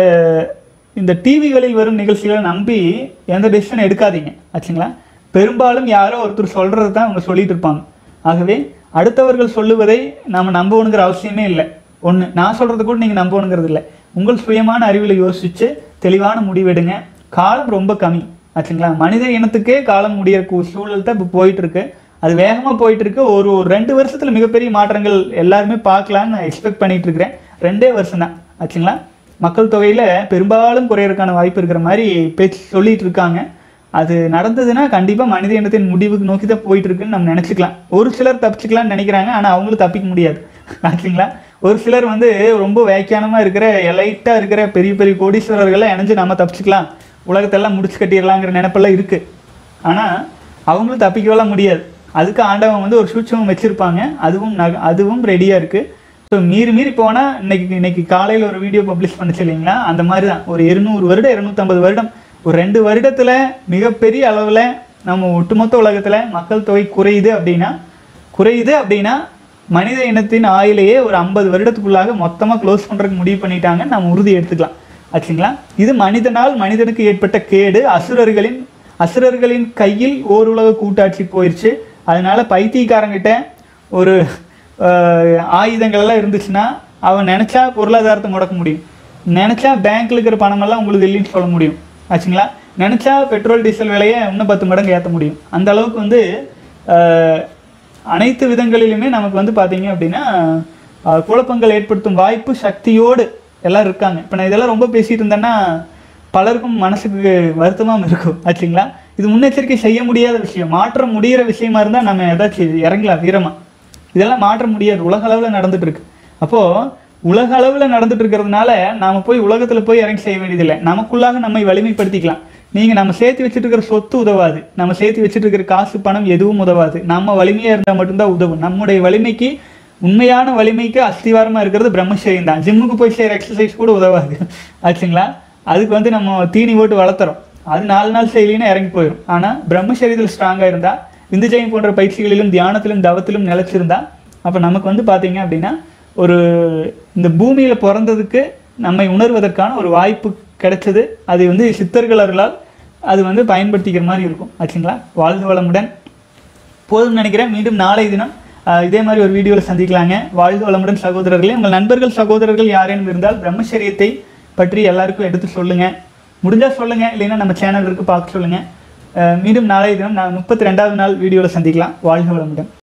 இந்த டிவிகளில் வரும் நிகழ்ச்சிகளை நம்பி எந்த டெசிஷன் எடுக்காதீங்க ஆச்சுங்களா. பெரும்பாலும் யாரோ ஒருத்தர் சொல்கிறது தான் அவங்க சொல்லிட்டு இருப்பாங்க. ஆகவே அடுத்தவர்கள் சொல்லுவதை நாம் நம்பணுங்கிற அவசியமே இல்லை. ஒன்று, நான் சொல்கிறது கூட நீங்கள் நம்பணுங்கிறது இல்லை. உங்கள் சுயமான அறிவில் யோசித்து தெளிவான முடிவெடுங்க. காலம் ரொம்ப கம்மி ஆச்சுங்களா. மனித இனத்துக்கே காலம் முடிகிற சூழல் தான் இப்போ போயிட்டுருக்கு. அது வேகமாக போயிட்டுருக்கு. ஒரு ஒரு ரெண்டு வருஷத்தில் மிகப்பெரிய மாற்றங்கள் எல்லாருமே பார்க்கலான்னு நான் எக்ஸ்பெக்ட் பண்ணிகிட்டு இருக்கிறேன். ரெண்டே வருஷம் தான் ஆச்சுங்களா. மக்கள் தொகையில் பெரும்பாலும் குறையறதுக்கான வாய்ப்பு இருக்கிற மாதிரி பேச்சு சொல்லிகிட்டு இருக்காங்க. அது நடந்ததுன்னா கண்டிப்பாக மனித இனத்தின் முடிவுக்கு நோக்கி தான் போயிட்டுருக்குன்னு நம்ம நினச்சிக்கலாம். ஒரு சிலர் தப்பிச்சிக்கலாம்னு நினைக்கிறாங்க, ஆனால் அவங்களும் தப்பிக்க முடியாது ஆச்சுங்களா. ஒரு சிலர் வந்து ரொம்ப வியாக்கியானமாக இருக்கிற எலைட்டாக இருக்கிற பெரிய பெரிய கோடீஸ்வரர்கள்லாம் இணைஞ்சு நம்ம தப்பிச்சிக்கலாம், உலகத்தெல்லாம் முடிச்சு கட்டிடலாங்கிற நினைப்பெல்லாம் இருக்குது. ஆனால் அவங்களும் தப்பிக்கவெல்லாம் முடியாது. அதுக்கு ஆண்டவன் வந்து ஒரு சூட்சமம் வச்சுருப்பாங்க. அதுவும் நக அதுவும் ரெடியாக இருக்குது. ஸோ மீறி மீறி போனால் இன்னைக்கு இன்னைக்கு காலையில் ஒரு வீடியோ பப்ளிஷ் பண்ணிச்சு இல்லைங்களா, அந்த மாதிரி தான் ஒரு இருநூறு வருடம் இருநூற்றம்பது வருடம் ஒரு ரெண்டு வருடத்தில் மிகப்பெரிய அளவில் நம்ம ஒட்டுமொத்த உலகத்தில் மக்கள் தொகை குறையுது அப்படின்னா குறையுது அப்படின்னா மனித இனத்தின் ஆயிலேயே ஒரு ஐம்பது வருடத்துக்குள்ளாக மொத்தமாக க்ளோஸ் பண்ணுறதுக்கு முடிவு பண்ணிட்டாங்கன்னு நம்ம உறுதி எடுத்துக்கலாம் ஆச்சுங்களா. இது மனிதனால் மனிதனுக்கு ஏற்பட்ட கேடு. அசுரர்களின் அசுரர்களின் கையில் ஓருலக கூட்டாட்சி போயிடுச்சு. அதனால பைத்தியக்காரங்கிட்ட ஒரு ஆயுதங்கள்லாம் இருந்துச்சுன்னா அவன் நினச்சா பொருளாதாரத்தை முடக்க முடியும், நினச்சா பேங்க்கில் இருக்கிற பணமெல்லாம் உங்களுக்கு இல்லைன்னு சொல்ல முடியும் ஆச்சுங்களா. நினச்சா பெட்ரோல் டீசல் விலையை இன்னும் பத்து மடங்கு ஏற்ற முடியும். அந்த அளவுக்கு வந்து அனைத்து விதங்களிலுமே நமக்கு வந்து பார்த்தீங்க அப்படின்னா குழப்பங்கள் ஏற்படுத்தும் வாய்ப்பு சக்தியோடு எல்லோரும் இருக்காங்க. இப்போ நான் இதெல்லாம் ரொம்ப பேசிகிட்டு இருந்தேன்னா பலருக்கும் மனசுக்கு வருத்தமாக இருக்கும் ஆச்சுங்களா. இது முன்னெச்சரிக்கை செய்ய முடியாத விஷயம், மாற்ற முடிகிற விஷயமா இருந்தால் நம்ம ஏதாச்சும் இறங்கலாம் வீரமாக. இதெல்லாம் மாற்ற முடியாது, உலக அளவில் நடந்துட்டு இருக்கு. அப்போது உலக அளவில் நடந்துட்டு இருக்கிறதுனால நாம் போய் உலகத்தில் போய் இறங்கி செய்ய வேண்டியதில்லை, நமக்குள்ளாக நம்மை வலிமைப்படுத்திக்கலாம். நீங்கள் நம்ம சேர்த்து வச்சுட்டு இருக்கிற சொத்து உதவாது, நம்ம சேர்த்து வச்சுட்டு இருக்கிற காசு பணம் எதுவும் உதவாது. நம்ம வலிமையாக இருந்தால் மட்டும்தான் உதவும். நம்முடைய வலிமைக்கு, உண்மையான வலிமைக்கு அஸ்திவாரமாக இருக்கிறது பிரம்மச்சரியம் தான். ஜிம்முக்கு போய் செய்கிற எக்ஸசைஸ் கூட உதவாது ஆச்சுங்களா. அதுக்கு வந்து நம்ம தீனி போட்டு வளர்த்துறோம், அது நாலு நாள் செய்யலின்னா இறங்கி போயிடும். ஆனால் பிரம்மச்சரியத்தில் ஸ்ட்ராங்காக இருந்தால், விந்துஜயம் போன்ற பயிற்சிகளிலும் தியானத்திலும் தவத்திலும் நிலச்சிருந்தா, அப்போ நமக்கு வந்து பார்த்தீங்க அப்படின்னா ஒரு இந்த பூமியில் பிறந்ததுக்கு நம்மை உணர்வதற்கான ஒரு வாய்ப்பு கிடைச்சது. அது வந்து சித்தர்களால் அது வந்து பயன்படுத்திக்கிற மாதிரி இருக்கும் ஆச்சுங்களா. வாழ்க வளமுடன். போதும் நினைக்கிறேன். மீண்டும் நாளை தினம் இதே மாதிரி ஒரு வீடியோவில் சந்திக்கலாங்க. வாழ்க வளமுடன் சகோதரர்களே. உங்கள் நண்பர்கள் சகோதரர்கள் யாரேனும் இருந்தால் பிரம்மச்சரியத்தை பற்றி எல்லாருக்கும் எடுத்து சொல்லுங்கள். முடிஞ்சால் சொல்லுங்கள், இல்லைன்னா நம்ம சேனல் இருக்கு பார்க்க சொல்லுங்கள். மீண்டும் நாளைய தினம் நான் முப்பத்தி ரெண்டாவது நாள் வீடியோவில் சந்திக்கலாம். வாழ்க வளமுடன்.